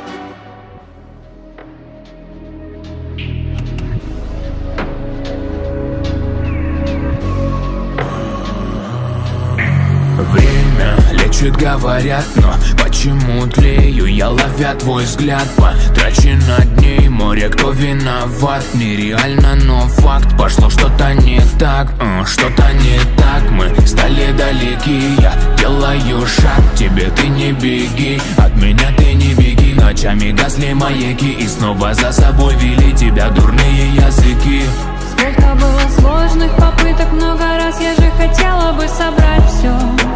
Время лечит, говорят, но почему тлею я, ловя твой взгляд? Потрачено дней море, кто виноват? Нереально, но факт, пошло что-то не так, что-то не так. Мы стали далеки, я делаю шаг к тебе, ты не беги, от меня ты не беги. Ночами гасли маяки и снова за собой вели тебя дурные языки. Сколько было сложных попыток, много раз я же хотела бы собрать все,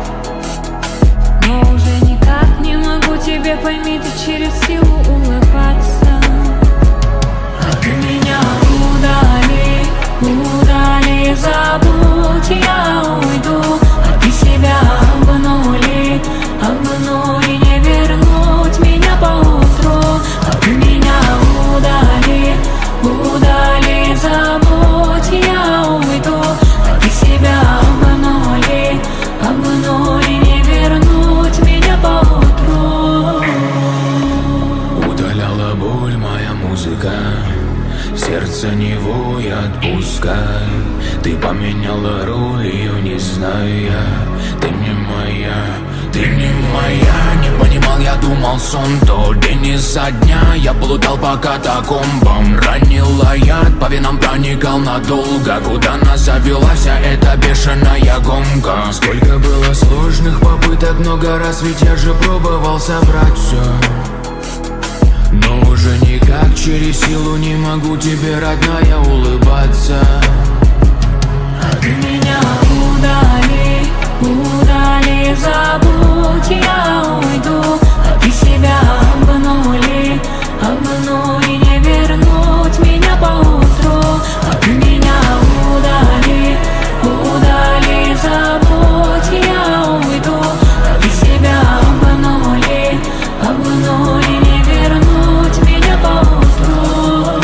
но уже никак не могу тебе, пойми, ты через силу улыбаться. А ты меня удали, удали, забудь, я уйду. А ты себя обманули, обманули, не вернуть меня поутру. А ты меня удали, удали, забудь, я уйду. А ты себя обманули, обманули, не вернуть меня поутру. Удаляла боль моя музыка, сердце не вой, отпускай. Ты поменяла роль, ее не знаю я. Ты не моя, ты не моя. Не понимал, я думал сон, то день изо дня. Я плутал по катакомбам, ранила яд, по венам проникал надолго. Куда нас завела вся эта бешеная гонка? Сколько было сложных попыток, много раз, ведь я же пробовал собрать все, но уже никак через силу не могу тебе, родная, улыбаться. А ты меня удали, удали, забудь, я уйду. А ты себя обманули, обманули, не вернуть меня поутру. А ты меня удали, удали, забудь, я уйду. А ты себя обманули, обманули, не вернуть меня поутру.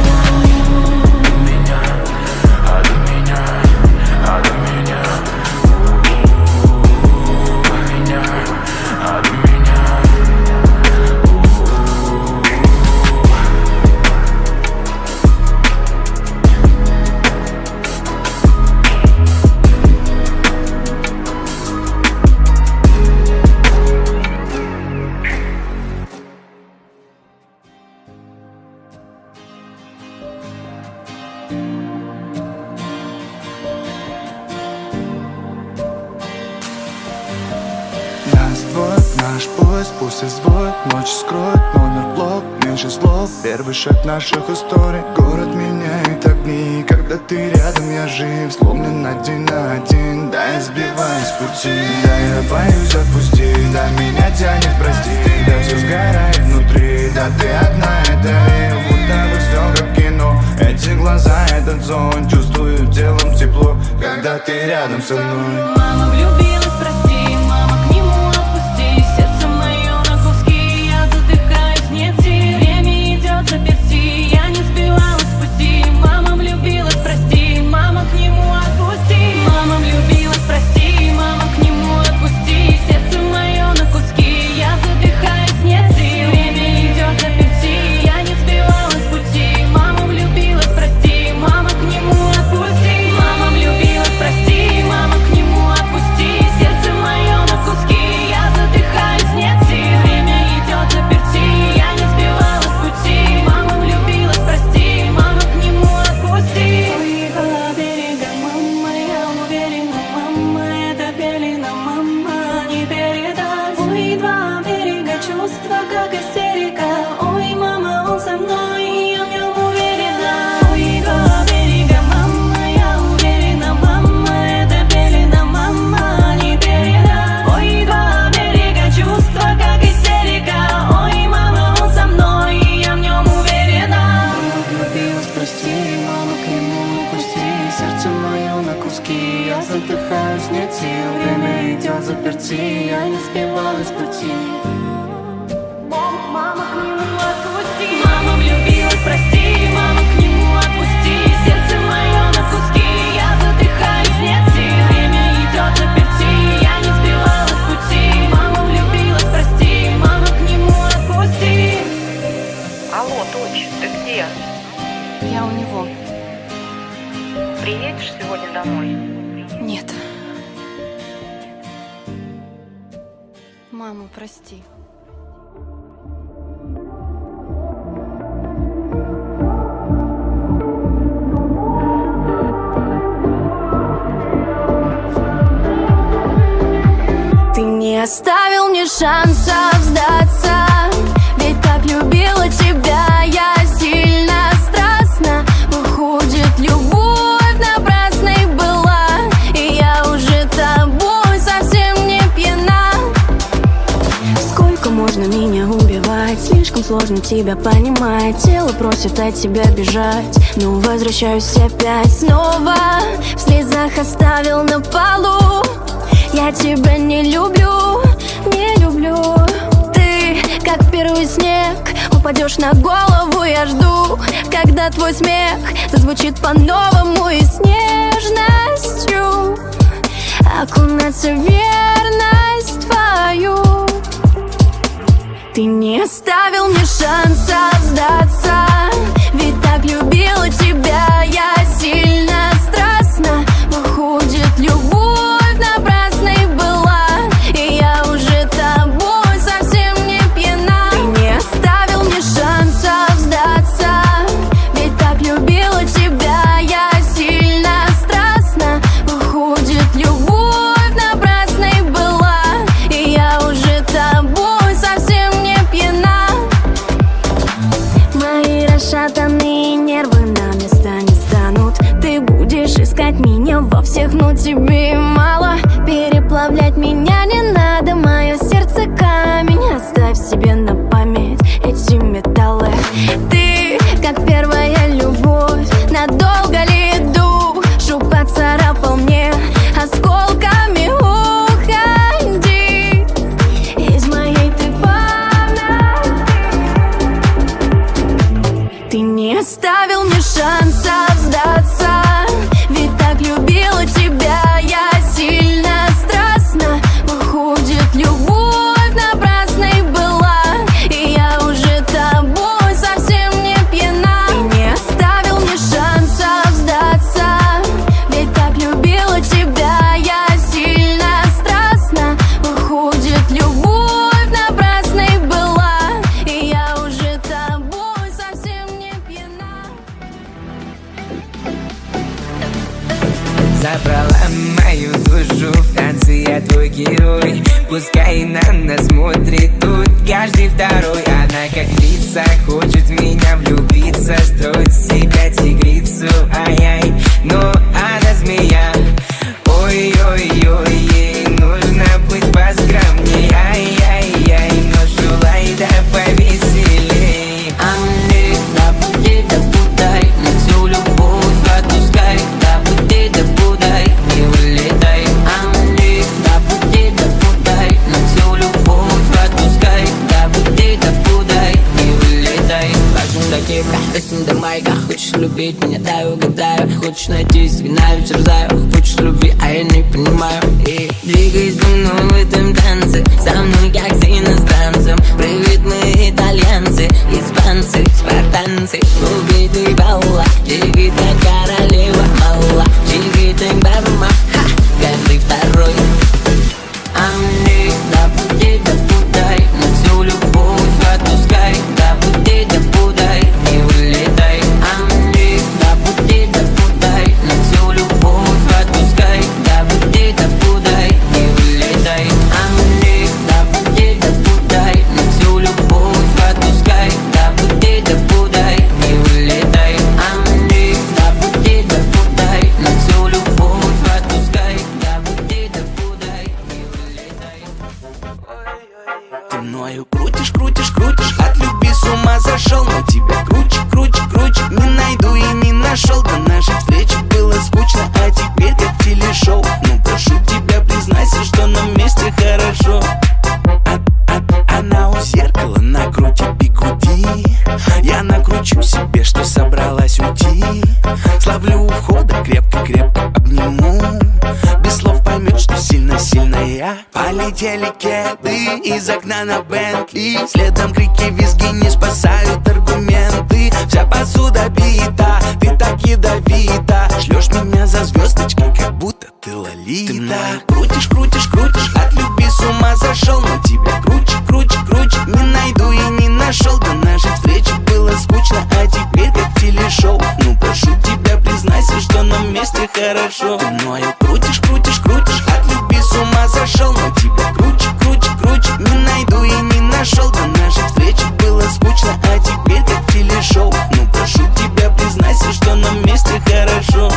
Наш поезд пусть изводит, ночь скроет номер блок, меньше слов, первый шаг наших историй. Город меняет огни, когда ты рядом, я жив, сломлен один на один. Да, я сбиваюсь с пути, да, я боюсь отпустить, да, меня тянет простить, да, все сгорает внутри, да, ты одна, это реал, будто бы все как кино. Эти глаза, этот сон, чувствую телом тепло, когда ты рядом со мной. Мама влюбилась, прости, мама, к нему отпусти. Сердце мое на куски, я задыхаюсь, нет сил. Время идет, заперти, я не сбивалась с пути. Мама влюбилась, прости, мама, к нему отпусти. куски. Я задыхаюсь, нет сил, время идет заперти. Я не сбивалась с пути. Мама, к нему отпусти. Мама влюбилась, прости. Мама, к нему отпусти. Сердце мое на куски. Я задыхаюсь, нет сил, время идет заперти. Я не сбивалась с пути. Мама влюбилась, прости. Мама, к нему отпусти. Алло, дочь, ты где? Я у него. Приедешь сегодня домой? Нет. Мама, прости. Ты не оставил мне шанса сдаться, ведь так любила тебя я сильно, страстно. Выходит, любовь напрасной была, и я уже тобой совсем не пьяна. Сколько можно меня убивать? Слишком сложно тебя понимать. Тело просит от тебя бежать, но возвращаюсь опять снова. В слезах оставил на полу. Я тебя не люблю, не люблю. Ты, как первый снег, упадешь на голову. Я жду, когда твой смех зазвучит по-новому. И с нежностью окунаться в верность твою. Ты не оставил мне шанса сдаться, ведь так любила тебя я сильно, страстно. Выходит, любовь напрасной была, и я уже тобой совсем не пьяна. Ты не оставил мне шанса сдаться, ведь так любила тебя я сильно, страстно. Выходит, любовь напрасной была, и я уже тобой совсем не пьяна. Мои расшатанные нервы на места не станут. Ты будешь искать меня во всех, но тебе мало. Переплавлять меня не надо, мое сердце камень. Оставь себе на память эти металлы. Ты, как первая любовь, надолго ли душу поцарапал мне осколками. Уходи из моей ты памяти. Ты не оставил мне шанса сдаться, ведь так любила тебя я сильно, страстно. Выходит, любовь напрасной была, и я уже тобой совсем не пьяна. Ты не оставил мне шанса сдаться, ведь так любила тебя я сильно, страстно. Выходит, любовь напрасной была, и я уже тобой совсем не пьяна. Забрала мою душу в танце, я твой герой. Пускай на нас смотрит тут каждый второй. Она как птица, хочет в меня влюбиться, строит из себя тигрицу, ай-яй. Но она змея, ой-ой-ой, ей нужно быть поскромней, ай-яй-яй. Но шулай да повеселей. Аны, да пути, да путай, на всю любовь отпускай. Да пути, да путай, не вылетай. Аны, да пути, да путай, на всю любовь отпускай. Да пути, да путай, не вылетай. Важен до кипра, песен до майка. Хочешь любить меня, дай угадаю. Хочешь найти себе на вечер заю. Хочешь любви, а я не понимаю. И двигай со мной в этом танце, со мной как с иностранцем. Привет, мы итальянцы, испанцы, спартанцы. Убитый балла, чигита королева мала, чигита барма, ха, каждый второй. Аны, да пути, да путай, на всю любовь отпускай. Да пути, да путай, не вылетай. Аны, да пути, да путай, на всю любовь отпускай. Да пути, да путай, не вылетай. Аны, да пути, да путай, на всю любовь отпускай. Да пути, да путай, не вылетай. Аны, да пути, да путай, на всю любовь отпускай. Да пути, да путай, не вылетай. Ты мною крутишь, крутишь, крутишь, от любви с ума зашел. На тебя круче, круче, круче, не найду и не нашел. До нашей встречи было скучно, а теперь как теле я. Полетели кеды из окна на Бентли, следом крики, визги не спасают аргументы. Вся посуда бита, ты так ядовита, шлешь меня за звездочки, как будто ты Лолита. Ты мною крутишь, крутишь, крутишь, от любви с ума зашел. Но тебя круче, круче, круче не найду и не нашел. До нашей встречи было скучно, а теперь как телешоу. Ну прошу тебя, признайся, что нам вместе хорошо. Ты мною крутишь, крутишь, крутишь, от любви с ума зашел. Но тебя круче, круче, круче не найду и не нашел. До нашей встречи было скучно, а теперь как телешоу. Ну прошу тебя, признайся, что нам вместе хорошо.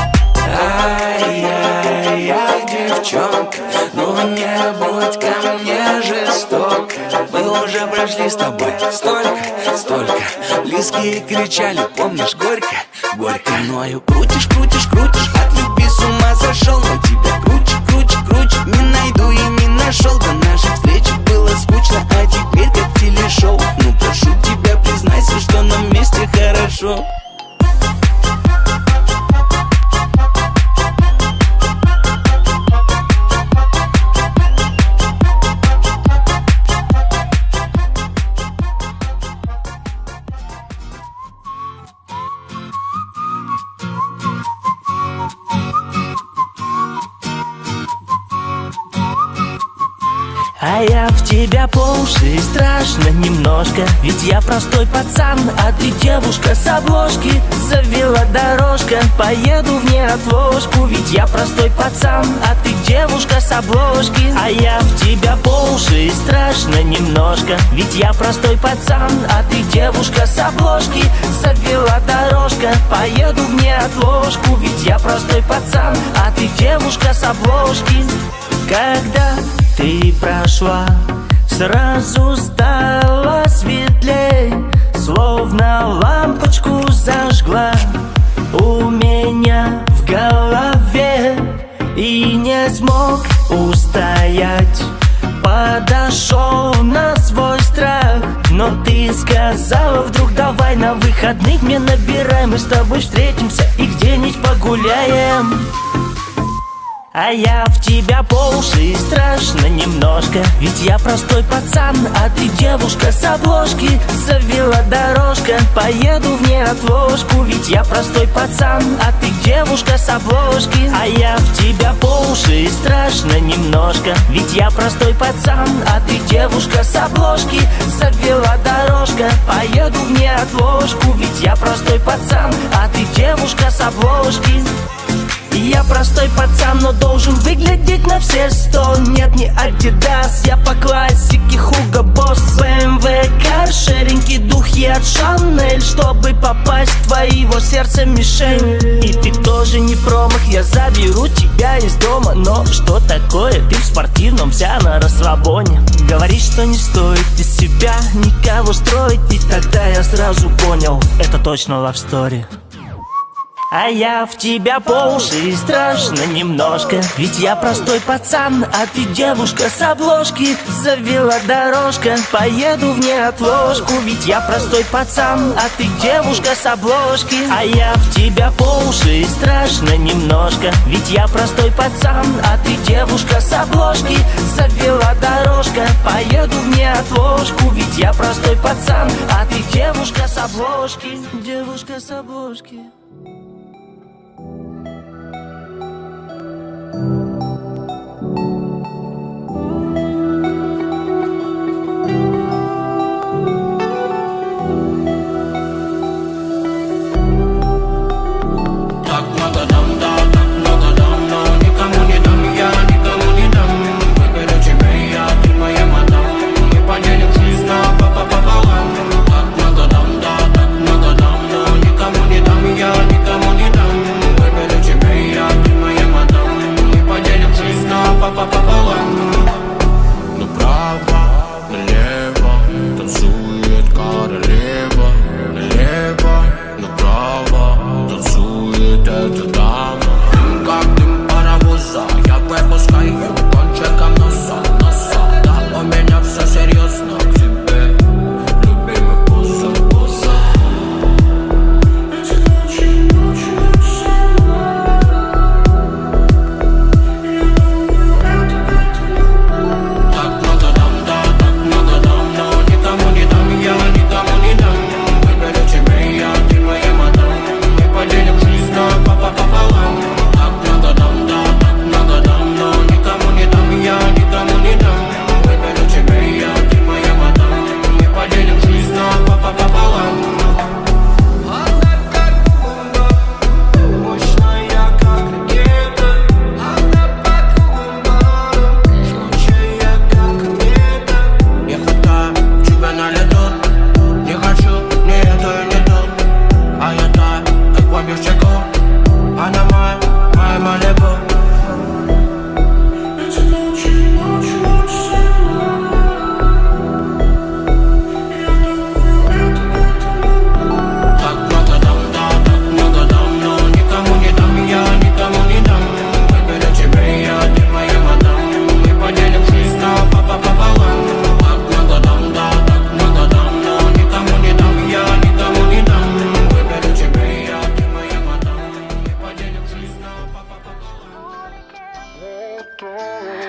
Ай-яй-яй, девчонка, ну не будь ко мне жесток. Мы уже прошли с тобой столько, столько. Близкие кричали, помнишь, горько, горько. Мною крутишь, крутишь, крутишь, от любви с ума зашел. Но тебя круче, круче, круче не найду и не нашел. До нашей встречи было скучно, а теперь как телешоу. Ну прошу тебя, признайся, что нам вместе хорошо. А я в тебя по уши, страшно немножко. Ведь я простой пацан, а ты девушка с обложки. Завела дорожка, поеду в неотложку. Ведь я простой пацан, а ты девушка с обложки. А я в тебя по уши, страшно немножко. Ведь я простой пацан, а ты девушка с обложки. Завела дорожка, поеду в неотложку. Ведь я простой пацан, а ты девушка с обложки. Когда ты прошла, сразу стало светлей, словно лампочку зажгла у меня в голове. И не смог устоять, подошел на свой страх. Но ты сказала вдруг: давай на выходных мне набирай. Мы с тобой встретимся и где-нибудь погуляем. А я в тебя по уши, страшно немножко. Ведь я простой пацан, а ты девушка с обложки. Завела дорожка, поеду в неотложку. Ведь я простой пацан, а ты девушка с обложки. А я в тебя по уши, страшно немножко. Ведь я простой пацан, а ты девушка с обложки. Завела дорожка, поеду в неотложку. Ведь я простой пацан, а ты девушка с обложки. Я простой пацан, но должен выглядеть на все 100. Нет, не Adidas, я по классике Hugo Boss. BMW, каршеринги, духи от Chanel, чтобы попасть в твоего сердца мишень. И ты тоже не промах, я заберу тебя из дома. Но что такое, ты в спортивном, вся на расслабоне. Говоришь, что не стоит из себя никого строить. И тогда я сразу понял, это точно love story. А я в тебя по уши, страшно немножко. Ведь я простой пацан, а ты девушка с обложки. Завела дорожка, поеду в неотложку. Ведь я простой пацан, а ты девушка с обложки. А я в тебя по уши, страшно немножко. Ведь я простой пацан, а ты девушка с обложки. Завела дорожка, поеду в неотложку. Ведь я простой пацан, а ты девушка с обложки. Девушка с обложки. Никому не дам я.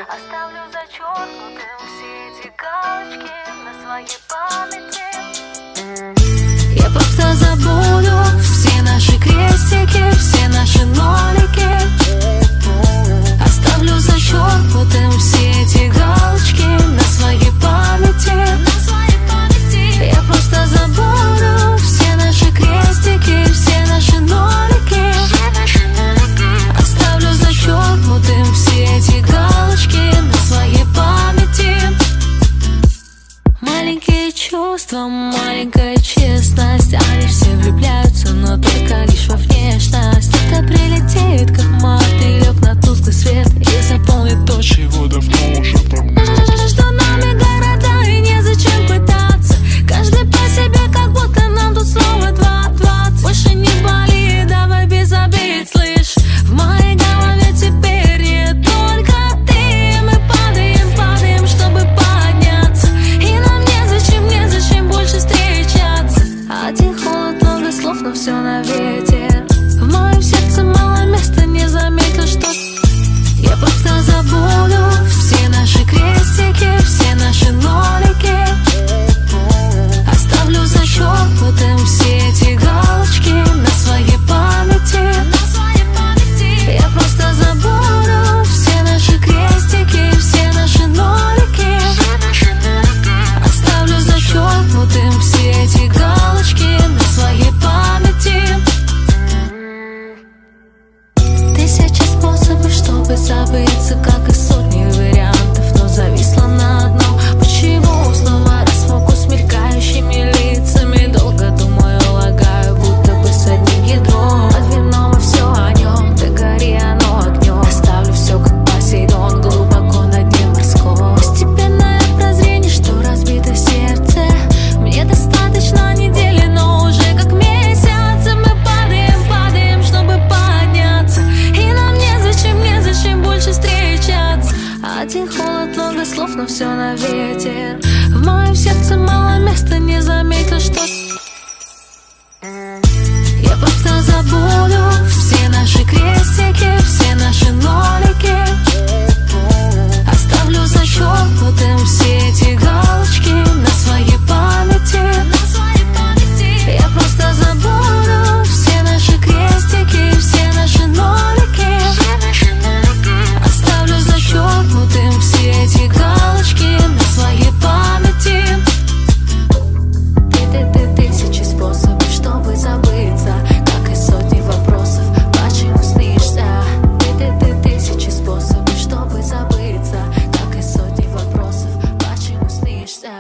Оставлю зачеркнутым все эти галочки на своей памяти. Я просто забуду все наши крестики, все наши нолики. Оставлю зачеркнутым все эти галочки на своей памяти. Я просто забуду все наши крестики, все наши нолики. Оставлю зачеркнутым все эти галочки на своей памяти. Маленькие чувства, маленькая честность. Они все влюбляются, но только лишь во внешность. Это прилетит, как мотылек на тусклый свет, и заполнит то, чего давно уже там нет. Что нами города, и незачем пытаться. Каждый по себе, как будто нам тут снова 2-20. Больше не болит, давай без обид, слышь. В моей голове теперь не только ты. Мы падаем, падаем, чтобы подняться. И нам незачем больше встречаться. Один холод, много слов, но все на ветер. В моем сердце мало места, не заметил, что я просто забуду все наши крестики, все наши нолики. Оставлю зачеркнутым все эти галочки на своей памяти. Я просто забуду все наши крестики, все наши нолики. Оставлю зачеркнутым все эти галочки на своей памяти. Тысячи способов, чтобы забыться, как и сотни вариантов, но зависла на одном. Почему снова расфокус мелькающими лицами? Долго думаю, лагаю, будто бы с одним ядром. От вином и все о нем, да гори оно огнем. Оставлю все как Посейдон, глубоко на дне морском. Постепенное прозрение, что разбито сердце. Мне достаточно недели, но уже как месяцы. Мы падаем, падаем, чтобы подняться. И нам незачем больше встречаться. Один холод, много слов, но все на ветер. В моем сердце мало места, не заметил, что я просто забуду все наши крестики, все наши нолики. Оставлю зачеркнутым все эти галочки на своей памяти. Я просто забуду все наши крестики, все наши нолики. Оставлю зачеркнутым все эти галочки на своей памяти. Тысячи способов, чтобы забыться, как и сотни вопросов, почему снишься. Тысячи способов, чтобы забыться, как и сотни вопросов, почему снишься.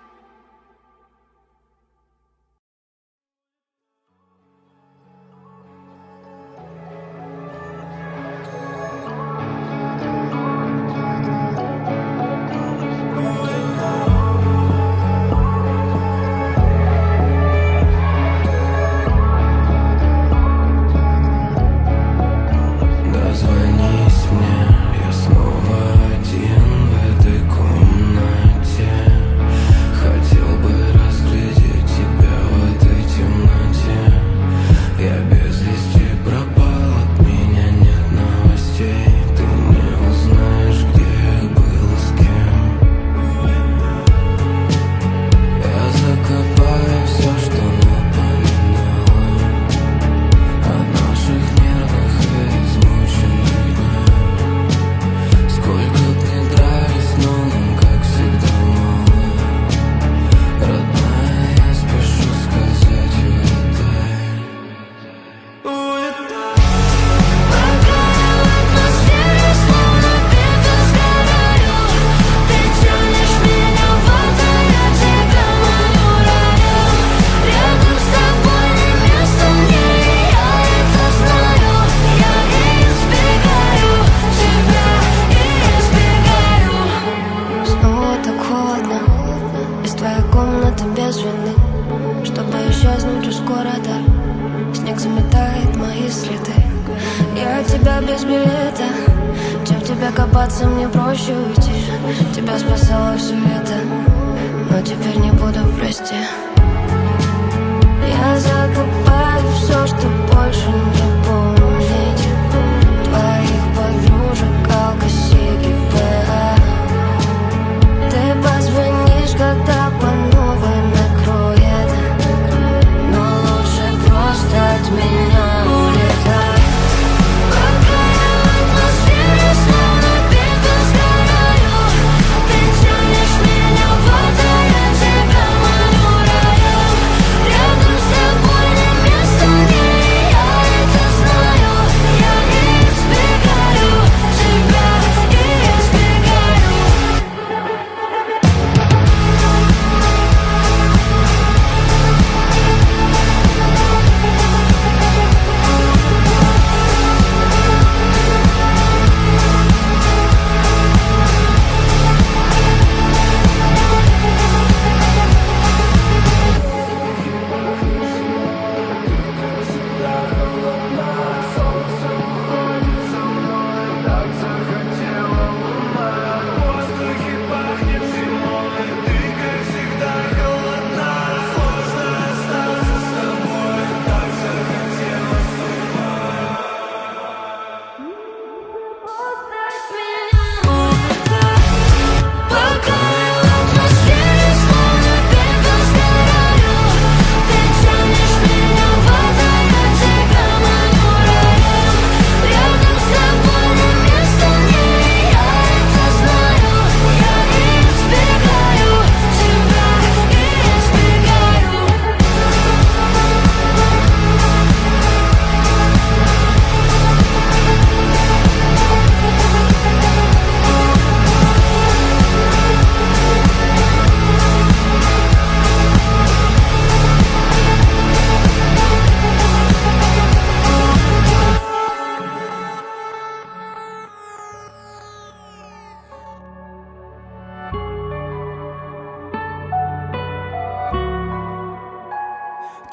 Дозвонись мне, я снова один в этой комнате. Хотел бы разглядеть тебя в этой темноте. Я без вести пропал, от меня нет новостей. Ты не узнаешь, где я был и с кем. Я закопаю все, что напоминало о наших нервах и измученных днях. Сколько б ни дрались, но нам, как всегда, мало. Родная, я спешу сказать, улетай. Пока я в атмосфере, словно пепел сгораю. Ты тянешь меня в воду, я тебя маню раю. Рядом с тобой не место мне, и я это знаю. Я избегаю тебя, избегаю. Снова так холодно, из твоей комнаты без вины. Чтобы исчезнуть уж скоро, да. Снег заметает мои следы. Я от тебя без билета. Чем в тебя копаться, мне проще уйти. Тебя спасало все лето, но теперь не буду, прости. Я закопаю все, что больше не помнить. Твоих подружек, алкосики, ПА.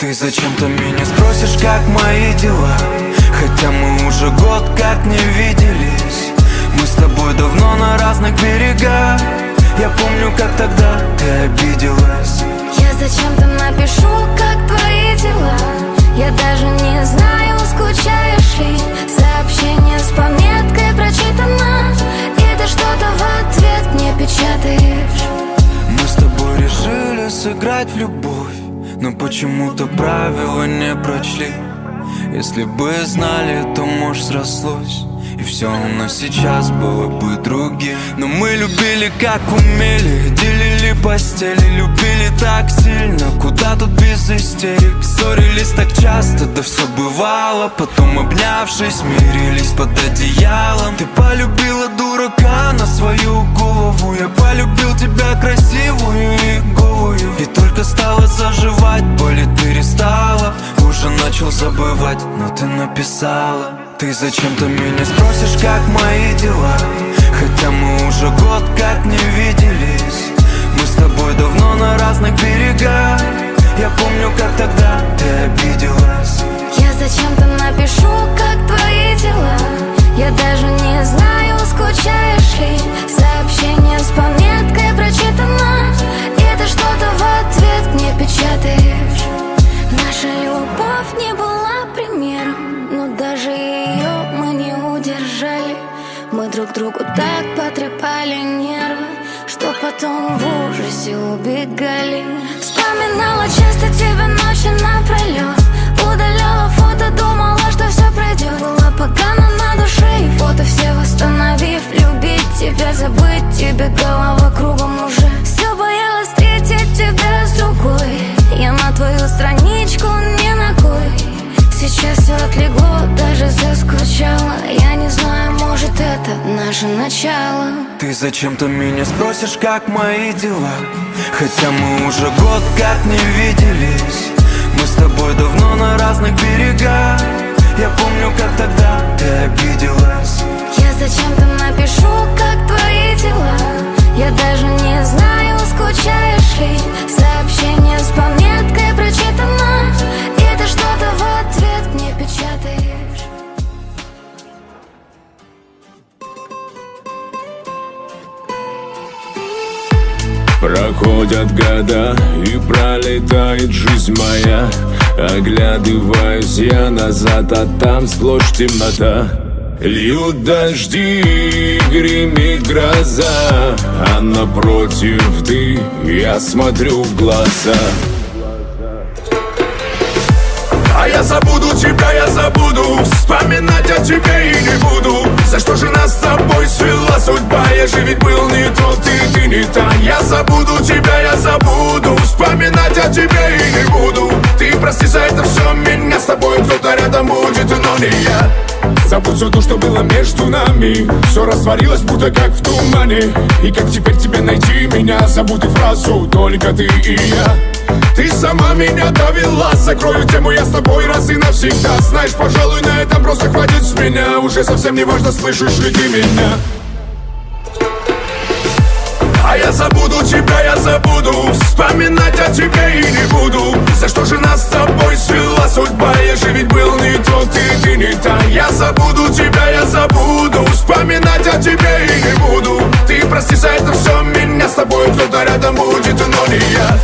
Ты зачем-то меня спросишь, как мои дела, хотя мы уже год как не виделись. Мы с тобой давно на разных берегах. Я помню, как тогда ты обиделась. Я зачем-то напишу, как твои дела. Я даже не знаю, скучаешь ли. Сообщение с пометкой прочитано, и ты что-то в ответ мне печатаешь. Мы с тобой решили сыграть в любовь, но почему-то правила не прочли. Если бы знали, то, может, срослось, и все у нас сейчас было бы другим. Но мы любили как умели, делили постели, любили так сильно, куда тут без истерик. Ссорились так часто, да все бывало, потом, обнявшись, мирились под одеялом. Ты полюбила дурака на свою голову, я полюбил тебя красивую и голую. И только стало заживать, болит перестала. Уже начал забывать, но ты написала. Ты зачем-то меня спросишь, как мои дела, хотя мы уже год как не виделись. Мы с тобой давно на разных берегах. Я помню, как тогда ты обиделась. Я зачем-то напишу, как твои дела. Я даже не знаю, скучаешь ли. Сообщение с пометкой прочитано, и ты что-то в ответ мне печатаешь. Наша любовь не была примером, но даже ее мы не удержали. Мы друг другу так потрепали нервы, что потом в ужасе убегали. Вспоминала часто тебя ночи напролет, удаляла фото, думала, что все пройдет. Была погано на душе, и фото все восстановив. Любить тебя, забыть тебе, голова кругом уже. Все боялась встретить тебя с другой. Я на твою страничку не ногой. Сейчас все отлегло, даже заскучала. Я не знаю, может, это наше начало. Ты зачем-то меня спросишь, как мои дела, хотя мы уже год как не виделись. Мы с тобой давно на разных берегах. Я помню, как тогда ты обиделась. Я зачем-то напишу, как твои дела. Я даже не знаю, скучаешь ли. Сообщение с пометкой прочитано, и ты что-то в ответ мне печатаешь. Проходят года и пролетает жизнь моя. Оглядываюсь я назад, а там сплошь темнота. Льют дожди, гремит гроза, а напротив ты, я смотрю в глаза. А я забуду тебя, я забуду, вспоминать о тебе и не буду. За что же нас с тобой свела судьба? Я же ведь был не тот, и ты не та. Я забуду тебя, я забуду, вспоминать о тебе и не буду. Ты прости за это все, меня с тобой кто-то рядом будет, но не я. Забудь все то, что было между нами. Все растворилось, будто как в тумане. И как теперь тебе найти меня? Забудь фразу «только ты и я». Ты сама меня довела, закрою тему я с тобой раз и навсегда. Знаешь, пожалуй, на этом просто хватит с меня. Уже совсем не важно, слышишь ли ты меня. А я забуду тебя, я забуду, вспоминать о тебе и не буду. За что же нас с тобой свела судьба? Я же ведь был не тот, и ты не та. Я забуду тебя, я забуду, вспоминать о тебе и не буду. Ты прости за это все, меня с тобой кто-то рядом будет, но не я.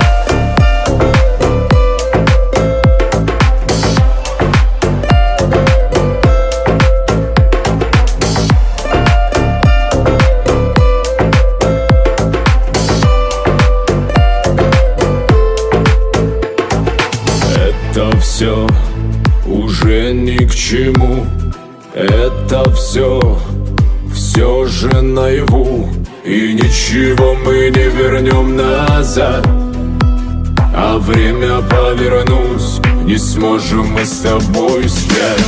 Все уже ни к чему. Это все же наяву. И ничего мы не вернем назад. А время повернуть не сможем мы с тобой вспять.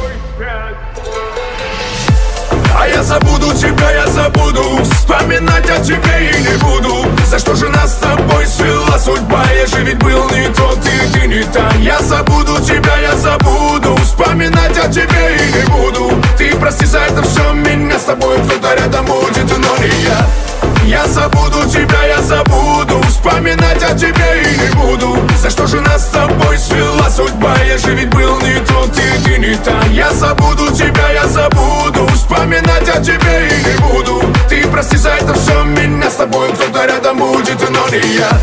А я забуду тебя, я забуду, вспоминать о тебе и не буду. За что же нас с тобой свела судьба? Я же ведь был не тот, и ты не та. Я забуду тебя, я забуду, вспоминать о тебе и не буду. Ты прости за это все, меня с тобой кто-то рядом будет, но не я. Я забуду тебя, я забуду, вспоминать о тебе и не буду. За что же нас с тобой свела? судьба. Я же ведь был не тот, ты не та. Я забуду тебя, я забуду. Вспоминать о тебе и не буду. Ты прости за это все, меня с тобой кто-то рядом будет, но не я.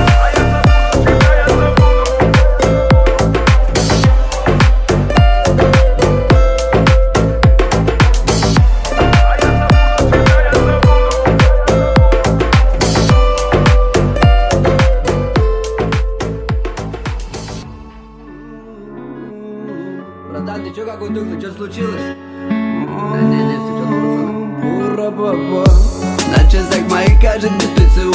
Братан, ты чё какой тухлый, чё случилось? Не, все чё, пацан. На часах моих кажет без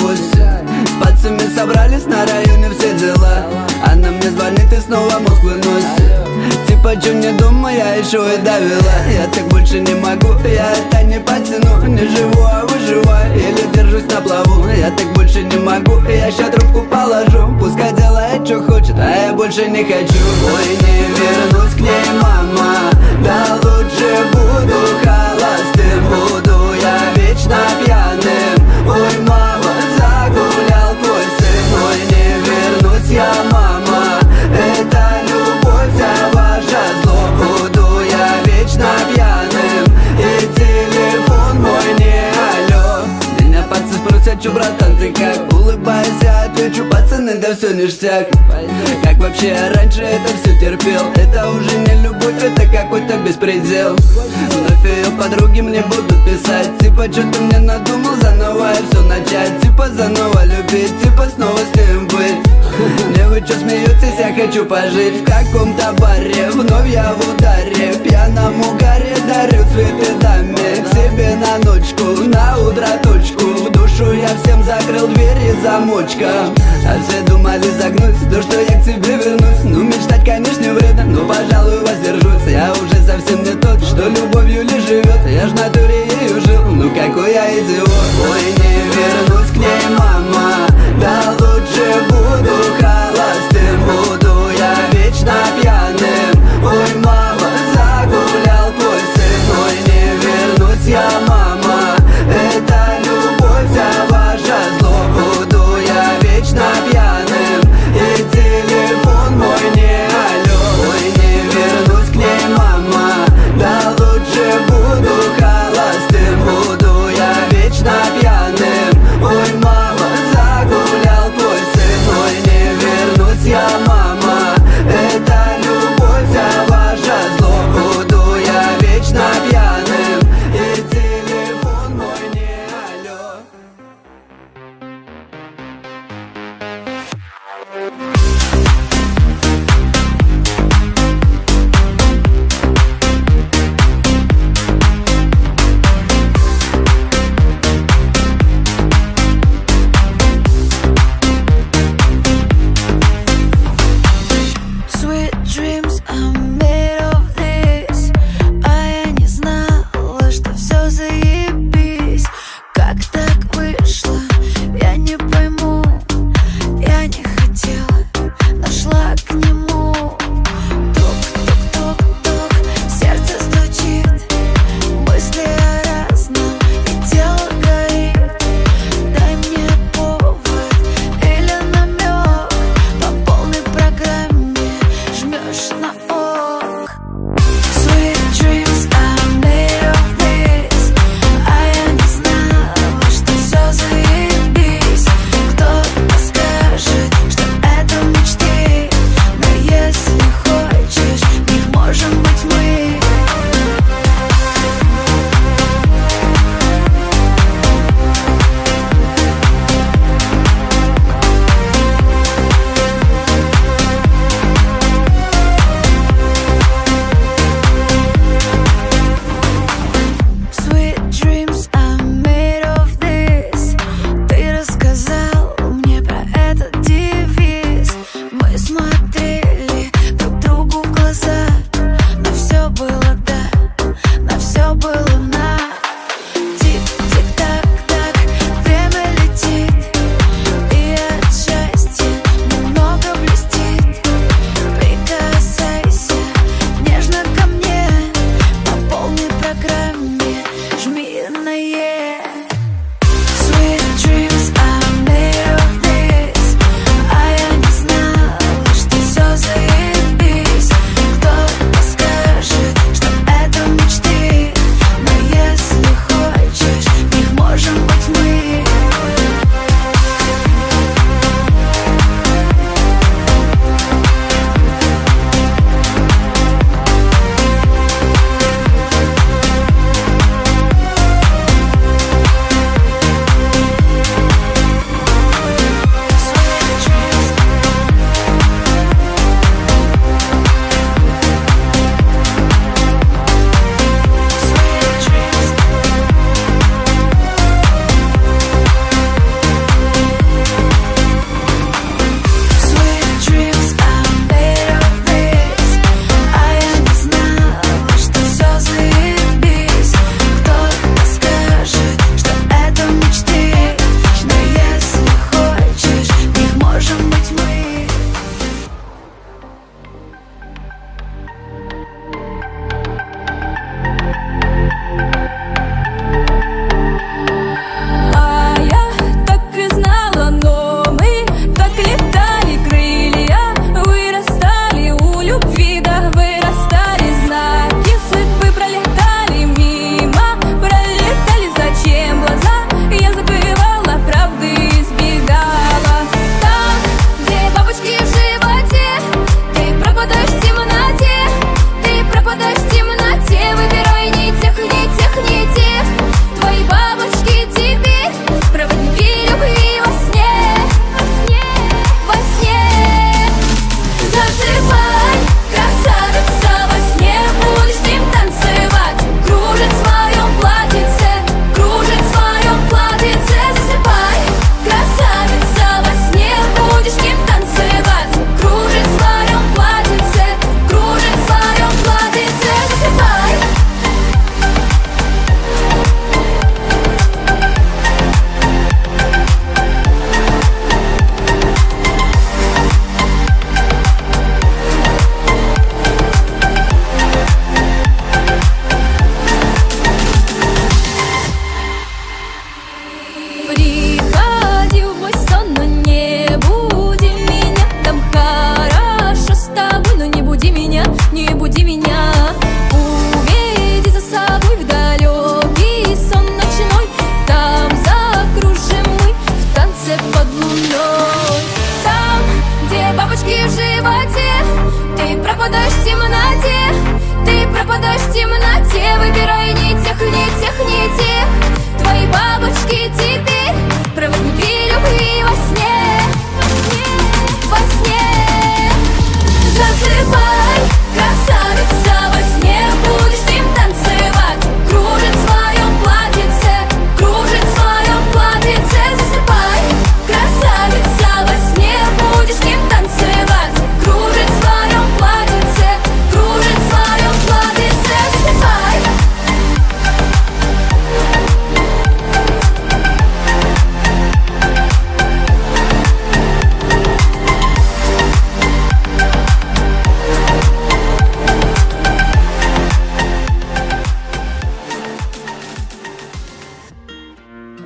38. С пацами собрались на районе, все дела. Она мне звонит и снова мозг выносит. Типа, чё не дома, я еще и довела. Я так больше не могу, я это не потяну. Не живу, а выживаю, или держусь на плаву. Я так больше не могу, я ща трубку положу. Пускай делает, что хочет, а я больше не хочу. Ой, не вернусь к ней, мама. Да лучше буду холостым, буду я вечно пьяным. Ой, мама, загулял твой сын. Ой, не вернусь я, мама. Это любовь вся ваша зло. Буду я вечно пьяным. И телефон мой не алло. Меня пацаны спросят, чё, братан, ты как? Улыбаюсь, я отвечу, пацаны, да все ништяк. Как вообще раньше это все терпел? Это уже не любовь, это какой-то беспредел. Вновь ее подруги мне будут писать. Типа, что ты мне надумал заново и все начать. Типа, заново любить, типа, снова с ним быть. Не вы что смеетесь, я хочу пожить в каком-то баре. Вновь я в ударе, в пьяном угаре. Дарю цветы даме, к себе на ночку, на утро точку. В душу я всем закрыл двери замочка. А все думали загнуть, то что я к тебе вернусь. Ну мечтать, конечно, не вредно, но, пожалуй, воздержусь. Я уже совсем не тот, что любовью лишь живет. Я ж в натуре ею жил, ну какой я идиот. Ой, не вернусь к ней, мама. Да лучше буду холостым, буду я вечно пьяным. Ой, мама, загулял твой сын. Ой, не вернусь я, мама. Это любовь вся ваша зло. Буду я вечно пьяным. И телефон мой не алло. Ой, не вернусь к ней, мама. Да лучше буду холостым.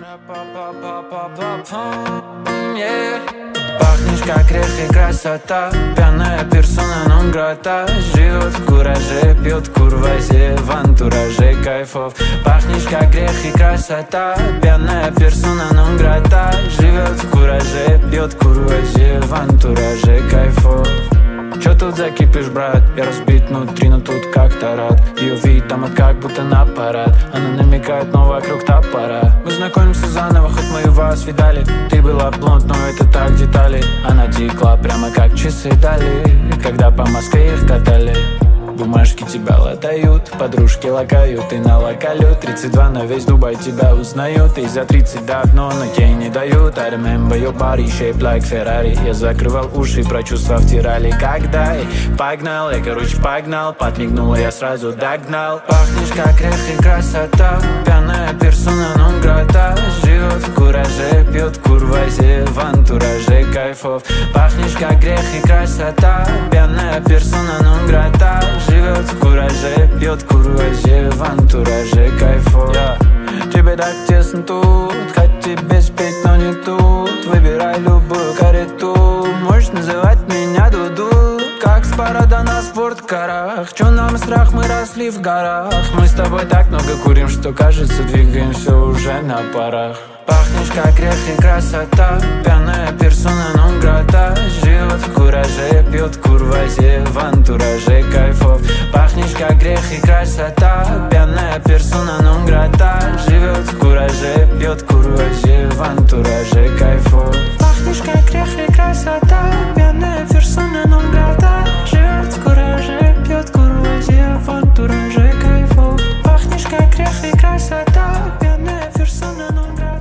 Пахнешь как орех и красота, пьяная персона нон грата. Живет в кураже, пьет курвазе, в антураже кайфов. Пахнешь как грех и красота, пьяная персона нон грата. Живет в кураже, пьет курвазе, в антураже кайфов. Чё тут закипишь, брат? Я разбит внутри, но тут как-то рад. Ее вид там как будто на парад. Она намекает, но вокруг топора. Мы знакомимся заново, хоть мы и вас видали. Ты была блонд, но это так детали. Она текла прямо как часы дали, когда по Москве их катали. Бумажки тебя латают, подружки лакают. И на локалю 32 на весь Дубай тебя узнают. И за 30 давно, но ей не дают. I remember your body shaped like Ferrari. Я закрывал уши, про чувства втирали. Когда и погнал, я короче погнал. Подмигнула, я сразу догнал. Пахнешь как орех и красота, пьяная персона нон грата. Живет в кураже, пьет курвазе, в антураже кайфов. Пахнешь как грех и красота, пьяная персона нон грата. Живет в кураже, пьет курвазе, в антураже кайфов. Тебе так тесно тут, хоть тебе спеть, но не тут. Выбирай любую карету, можешь называть меня Дуду. Как с парада на спорткарах, чё нам страх, мы росли в горах. Мы с тобой так много курим, что кажется, двигаемся уже на парах. Пахнешь как грех и красота, пьяная персона нон грата. Живет в кураже, пьет курвазе, в антураже кайфов. Пахнешь как грех и красота, пьяная персона нон грата. Живет в кураже, пьет курвазе, в антураже кайфов. Пахнешь как грех и красота, пьяная персона нон грата. Живет в кураже, пьет курвазе, в антураже кайфов. Пахнешь как грех и красота, пьяная персона нон грата.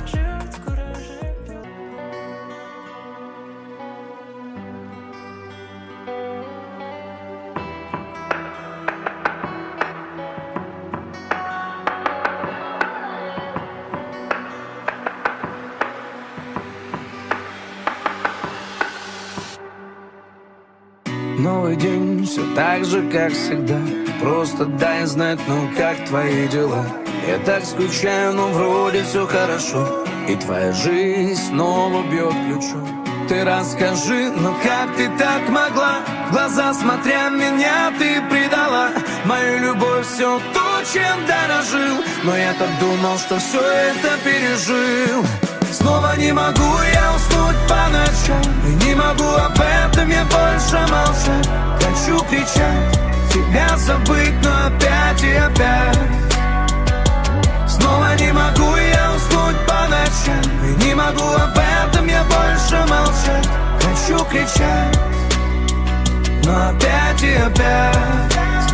Новый день, все так же, как всегда. Просто дай знать, ну как твои дела. Я так скучаю, но вроде все хорошо. И твоя жизнь снова бьет ключом. Ты расскажи, ну как ты так могла? В глаза смотря меня ты предала мою любовь, все то, чем дорожил. Но я так думал, что все это пережил. Снова не могу я уснуть по ночам, и не могу об этом я больше молчать. Хочу кричать, тебя забыть, но опять и опять. Снова не могу я уснуть по ночам, и не могу об этом я больше молчать. Хочу кричать, но опять и опять.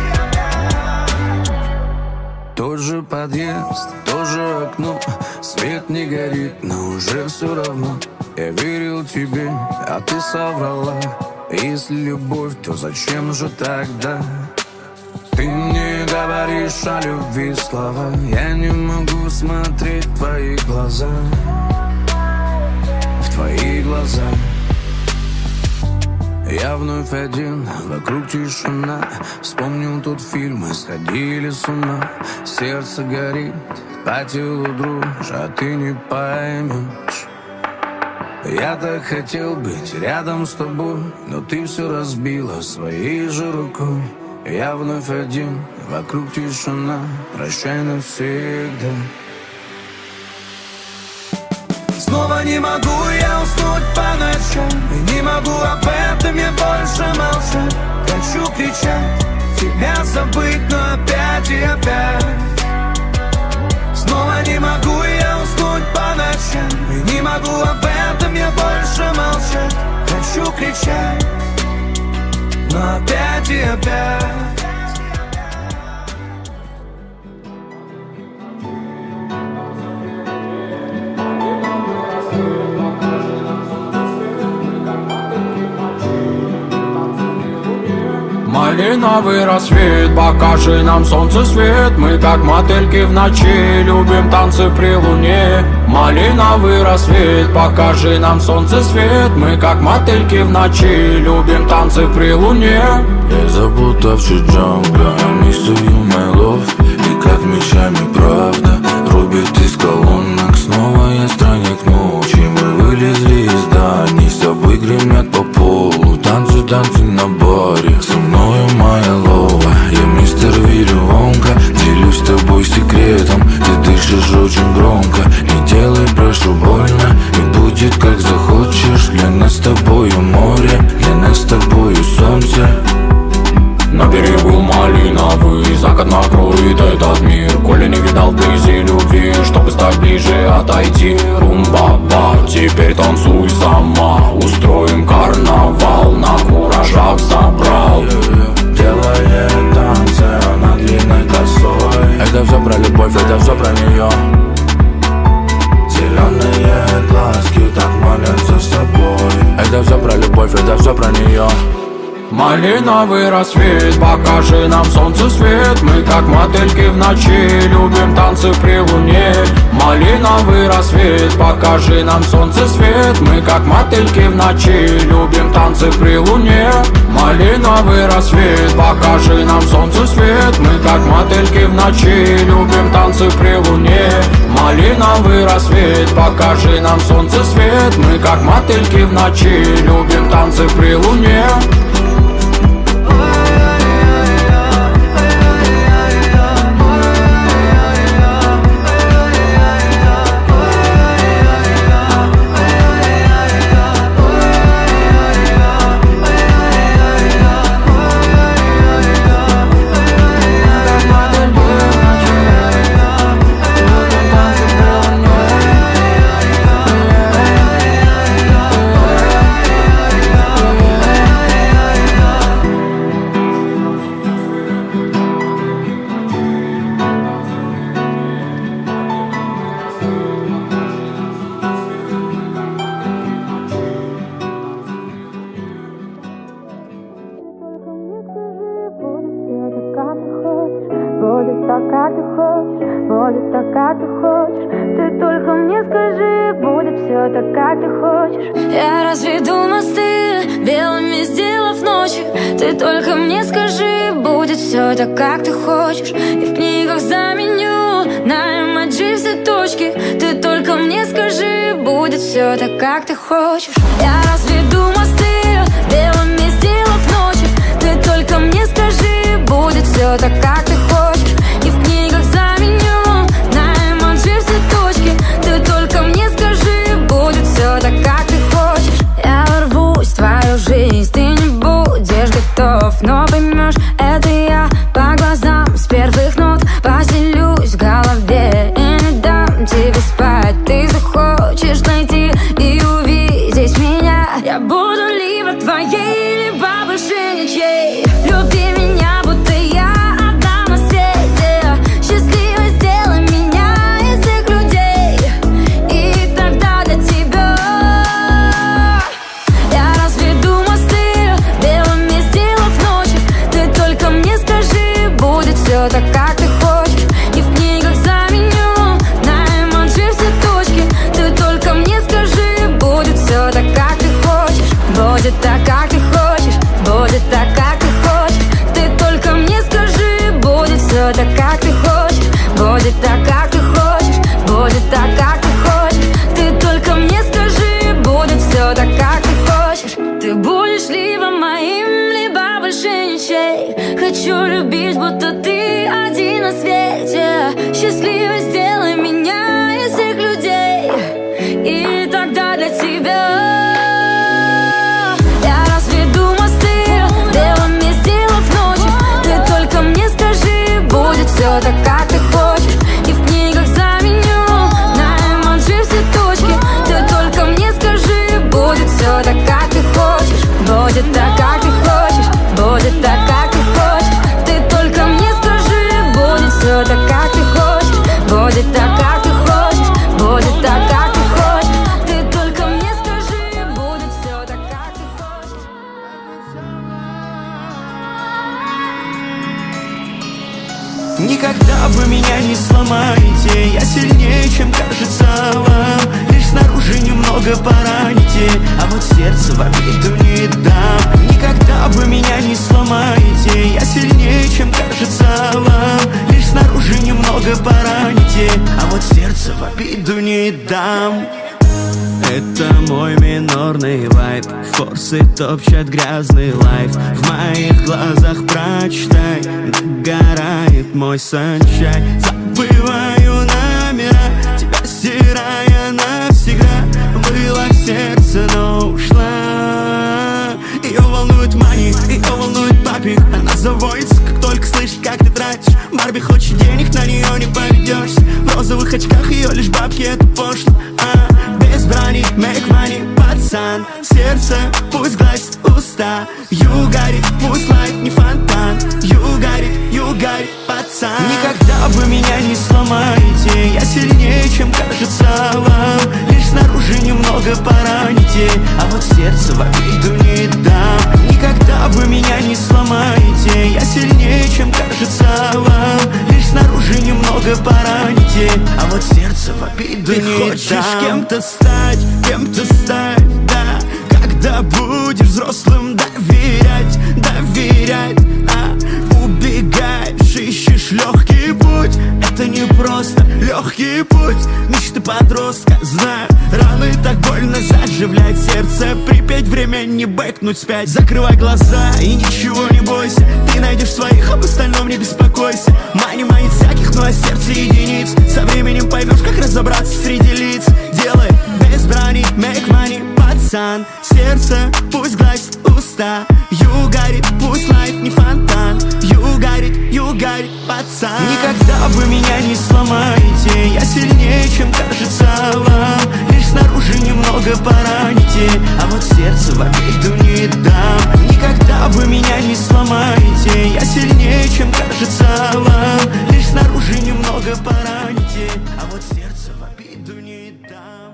Тот же подъезд, тоже окно, свет не горит, но уже все равно. Я верил тебе, а ты соврала. Если любовь, то зачем же тогда? Ты мне говоришь о любви слова. Я не могу смотреть в твои глаза, в твои глаза. Я вновь один, вокруг тишина. Вспомнил тот фильм, мы сходили с ума. Сердце горит, по телу дрожь, а ты не поймешь. Я так хотел быть рядом с тобой, но ты все разбила своей же рукой. Я вновь один, вокруг тишина. Прощай навсегда. Снова не могу я уснуть по ночам, и не могу об этом я больше молчать. Хочу кричать, тебя забыть, но опять и опять. Снова не могу я уснуть по ночам, и не могу об этом я больше молчать. Хочу кричать, но опять и опять. Малиновый рассвет, покажи нам солнце свет. Мы как мотыльки в ночи, любим танцы при луне. Малиновый рассвет, покажи нам солнце свет. Мы как мотыльки в ночи, любим танцы при луне. Я заплутавший джангла, I miss you, my love. И как мечами правда рубит из колоннок снова. ближе отойди, румба-ба. Теперь танцуй сама, устроим карнавал. На куражах собрал. Делает танцы, она длинной косой. Это все про любовь, это все про нее. Зеленые глазки так манят за собой. Это все про любовь, это все про нее. Малиновый рассвет, покажи нам солнце свет. Мы как мотыльки в ночи, любим танцы при луне. Малиновый рассвет, покажи нам солнце свет. Мы как мотыльки в ночи, любим танцы при луне. Малиновый рассвет, покажи нам солнце свет. Мы как мотыльки в ночи, любим танцы при луне. Малиновый рассвет, покажи нам солнце свет. Мы как мотыльки в ночи, любим танцы при луне. Будет так, как ты хочешь, будет так, как ты хочешь. Ты только мне скажи, будет все так, как ты хочешь. Я разведу мосты, белыми сделав ночи. Ты только мне скажи, будет все так, как ты хочешь. И в книгах заменю на эмоджи все точки. Ты только мне скажи, будет все так, как ты хочешь. Я разведу мосты, белыми сделав ночи. Ты только мне скажи, будет все так, как ты хочешь. И в книгах заменю на эмоджи все точки. Ты только мне скажи, будет все так, как ты хочешь. Я ворвусь в твою жизнь, ты не будешь готов, но поймешь, это я по глазам с первых нот. Поселюсь в голове и не дам тебе спать. Ты захочешь найти и увидеть меня. Я буду либо твоей, либо больше ничьей. Люби меня, будто я одна на свете. Счастливой сделай меня из всех людей. И тогда для тебя я разведу мосты, белыми сделав ночи. Ты только мне скажи, будет все так, как ты хочешь. И в книгах заменю на эмоджи все точки. Ты только мне скажи, будет все так, как ты хочешь. Будет так, как ты хочешь. Будет так, как ты хочешь. Ты только мне скажи, будет все так, как ты хочешь. Будет так, как ты хочешь. Будет так, как ты хочешь. Ты только мне скажи, будет все так, как ты хочешь. Ты будешь либо моим, либо больше ничей. Хочу любить, будто ты один на свете. Счастливой сделай меня из всех людей. И тогда для тебя я разведу мосты, белыми сделав ночи. Ты только мне скажи, будет все так, как ты хочешь. И в книгах заменю на эмоджи все точки. Ты только мне скажи, будет все так, как ты хочешь. Будет так, как ты хочешь. Будет так, как ты хочешь. Ты только мне скажи, будет все так, как ты хочешь. Будет так, как ты хочешь. Будет так, как ты хочешь. Ты только мне скажи, будет все так, как ты хочешь. Никогда вы меня не сломаете. Я сильнее, чем кажется вам. Лишь снаружи немного пораните, а вот сердце в обиду не дам. Никогда вы меня не сломаете. Я сильнее, чем кажется вам. Лишь снаружи немного пораните, а вот сердце в обиду не дам. Это мой минорный вайб. Форсы топчат грязный лайф. В моих глазах прочитай, догорает мой санчай. Забываю номера, тебя стирая навсегда. Была в сердце, но ушла. Ее волнует мани, ее волнует папик. Она заводится, как только слышит, как ты тратишь. Барби хочет денег, на нее не поведешься. В розовых очках, ее лишь бабки, это пошло. Без брони, make money, пацан. Сердце пусть гласит уста. You got it, пусть лайф не фонтан. You got it, пацан. Никогда вы меня не сломаете. Я сильнее, чем кажется вам. Лишь снаружи немного пораните, а вот сердце в обиду не дам. Никогда вы меня не сломаете. Я сильнее, чем кажется вам. Лишь снаружи немного пораните, а вот сердце в обиду не дам. Ты хочешь кем-то стать, да. Когда будешь взрослым, доверять, убегаешь, ищешь легкий путь. Это не просто легкий путь. Мечты подростка, знаю, раны так больно заживлять. Сердце припеть, время не бэкнуть спять. Закрывай глаза и ничего не бойся. Ты найдешь своих, об остальном не беспокойся. Мани манит всяких, ну а сердце единиц. Со временем поймешь, как разобраться среди лиц. Делай без брони, make money, пацан. Сердце пусть гласит уста. You got it, пусть лайф не фонтан. You got it, пацан. Никогда вы меня не сломаете. Я сильнее, чем кажется вам. Лишь снаружи немного пораните, а вот сердце в обиду не дам. Никогда вы меня не сломаете. Я сильнее, чем кажется вам. Лишь снаружи немного пораните, а вот сердце в обиду не дам.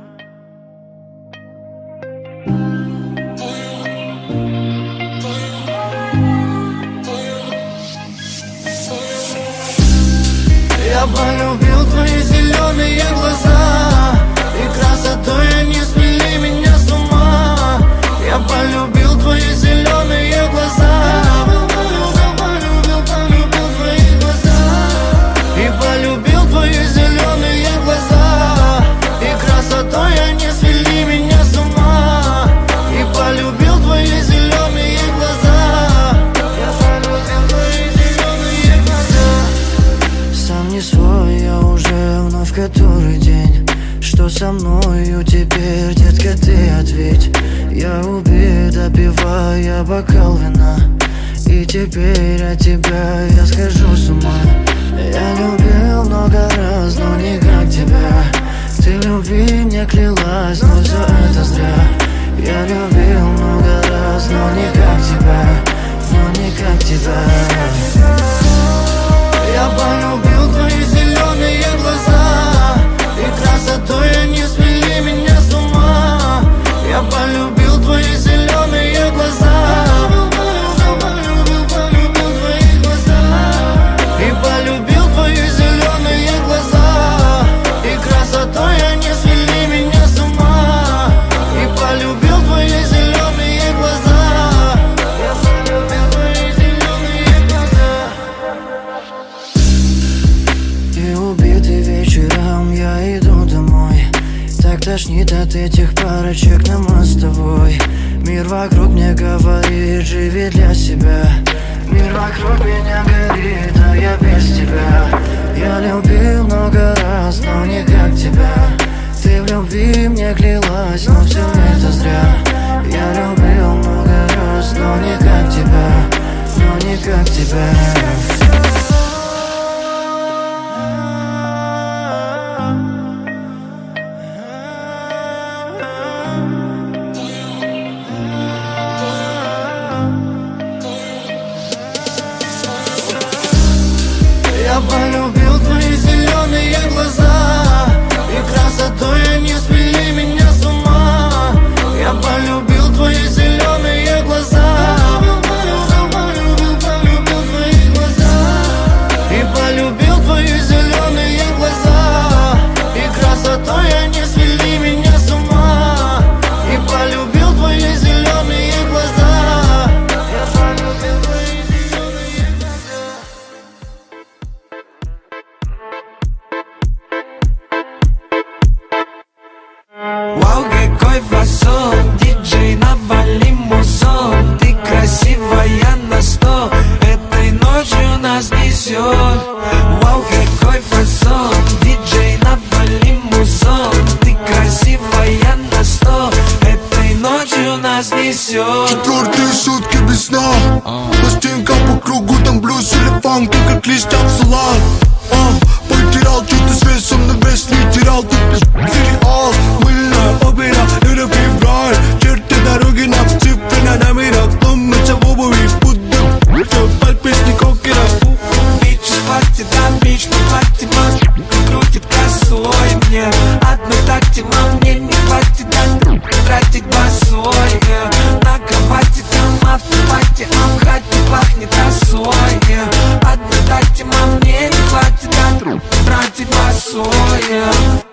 Я полюбил твои зеленые глаза, и красотой они свели меня с ума. Я полюбил твои зеленые глаза, полюбил твои глаза, и полюбил твои зеленые глаза, и красотой они свели меня с ума. И полюбил твои зеленые глаза, я полюбил твои зеленые глаза. Сам не свой, я уже вновь который день. Что со мною теперь, детка, ты ответь. Я убит, допивая бокал вина, и теперь от тебя я схожу с ума. Я любил много раз, но не как тебя. Ты любви мне клялась, но все это зря. Я любил много раз, но не как тебя, но не как тебя. Я полюбил твои зеленые глаза, и красотой они свели меня с ума. Я полюбил твои зеленые глаза, полюбил твои глаза, и полюбил твои зеленые глаза, и красотой они свели меня с ума. И полюбил твои зеленые глаза, я полюбил твои зеленые глаза. И убитый вечером я иду домой. Так тошнит от этих парочек на мостовой. Мир вокруг мне говорит, живи для себя. Мир вокруг меня горит, а я без тебя. Я любил много раз, но не как тебя. Ты в любви мне клялась, но все это зря. Я любил много раз, но не как тебя, но не как тебя. Я полюбил твои зеленые глаза, и красотой они свели меня с ума. Я полюбил твои зеленые глаза, полюбил твои глаза, и полюбил твои зеленые глаза, и красотой они свели меня с ума. И полюбил твои зеленые глаза, я полюбил твои зеленые глаза. Вау, какой фасон, диджей, навали музон. Ты красивая на 100, этой ночью нас несет. Вау, какой фасон, диджей, навали музон. Ты красивая на 100, этой ночью нас несет. Четвертые сутки без сна, пластинка по кругу, там блюз или фанк, ты как листья в салат. Потерял чью-то связь со мной. сериал, тут сериал. Мыльная опера, любви в рай. Черты дороги нам, цифры на номерах. Ломятся в обуви, будто все под песни Кокера. Бич из платья, да, бич на платье, мам. Крутит косой мне. Одной такти, мам, мне не хватит, да, тратить босой. На кровати там автопати, а в хате пахнет росой. Одной такти, мам, мне не хватит, да, тратить босой.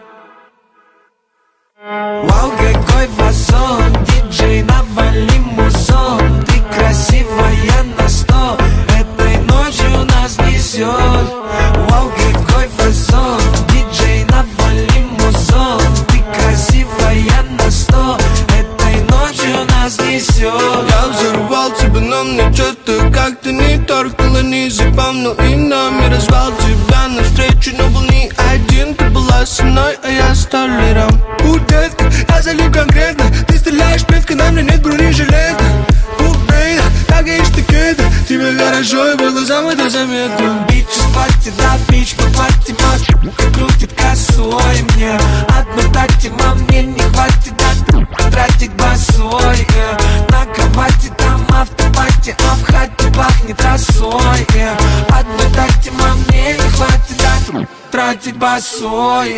Вау, какой фасон, диджей, навали музон. Ты красивая на 100, этой ночью нас несет. Вау, какой фасон, диджей, навали музон. Ты красивая на 100, этой ночью нас несет. Я взорвал тебя, но мне что-то как-то не торкнуло ниже вам. Ну и номер звал тебя на встречу, но был не один. Ты была со мной, а я с толером. Детка, я залип конкретно. Ты стреляешь метко, на мне нет бронежилета. Бейда, так и штукета. Тебе хорошо и по глазам это заметно. Бич из платья, да, бич по платье, мам. Крутит косой мне. Одной такти, мам, мне не хватит, да, тратить босой. На кровати там автопати, а в хате пахнет росой. Одной такти, мам, мне не хватит, да, тратить босой.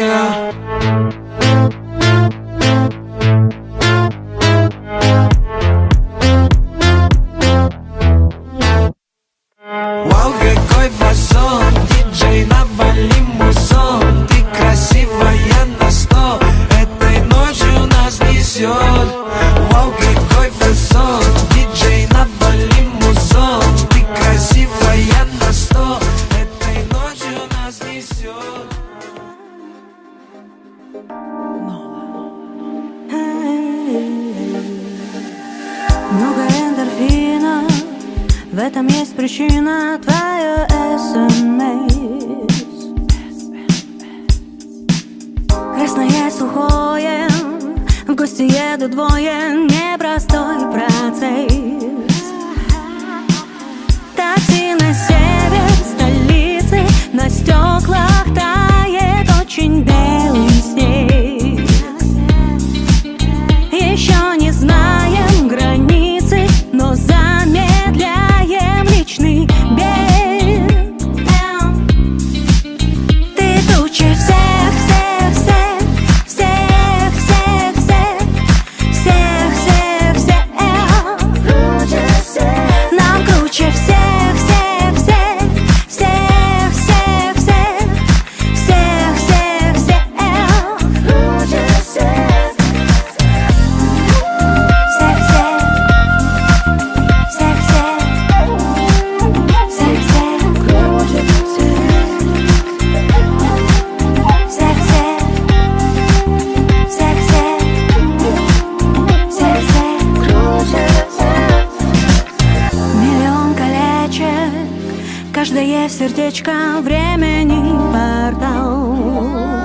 Вау, какой фасон, диджей, навали музон. Ты красивая на 100, этой ночью нас несет. Вау, какой фасон, диджей, навали музон. Ты красивая на 100, этой ночью нас несет. Много эндорфина, в этом есть причина, твое СМС. Красное, сухое, в гости едут двое, непростой процесс. Такси на север столицы, на стеклах тает очень белый снег. Еще не знаем границы, но замедляем личный бег. Ты круче всех, всех, всех, всех, всех, всех, всех, всех, всех. Круче всех. Нам круче всех, всех, всех, всех, всех, всех, всех, всех, всех. Круче всех. Каждое сердечко времени портал.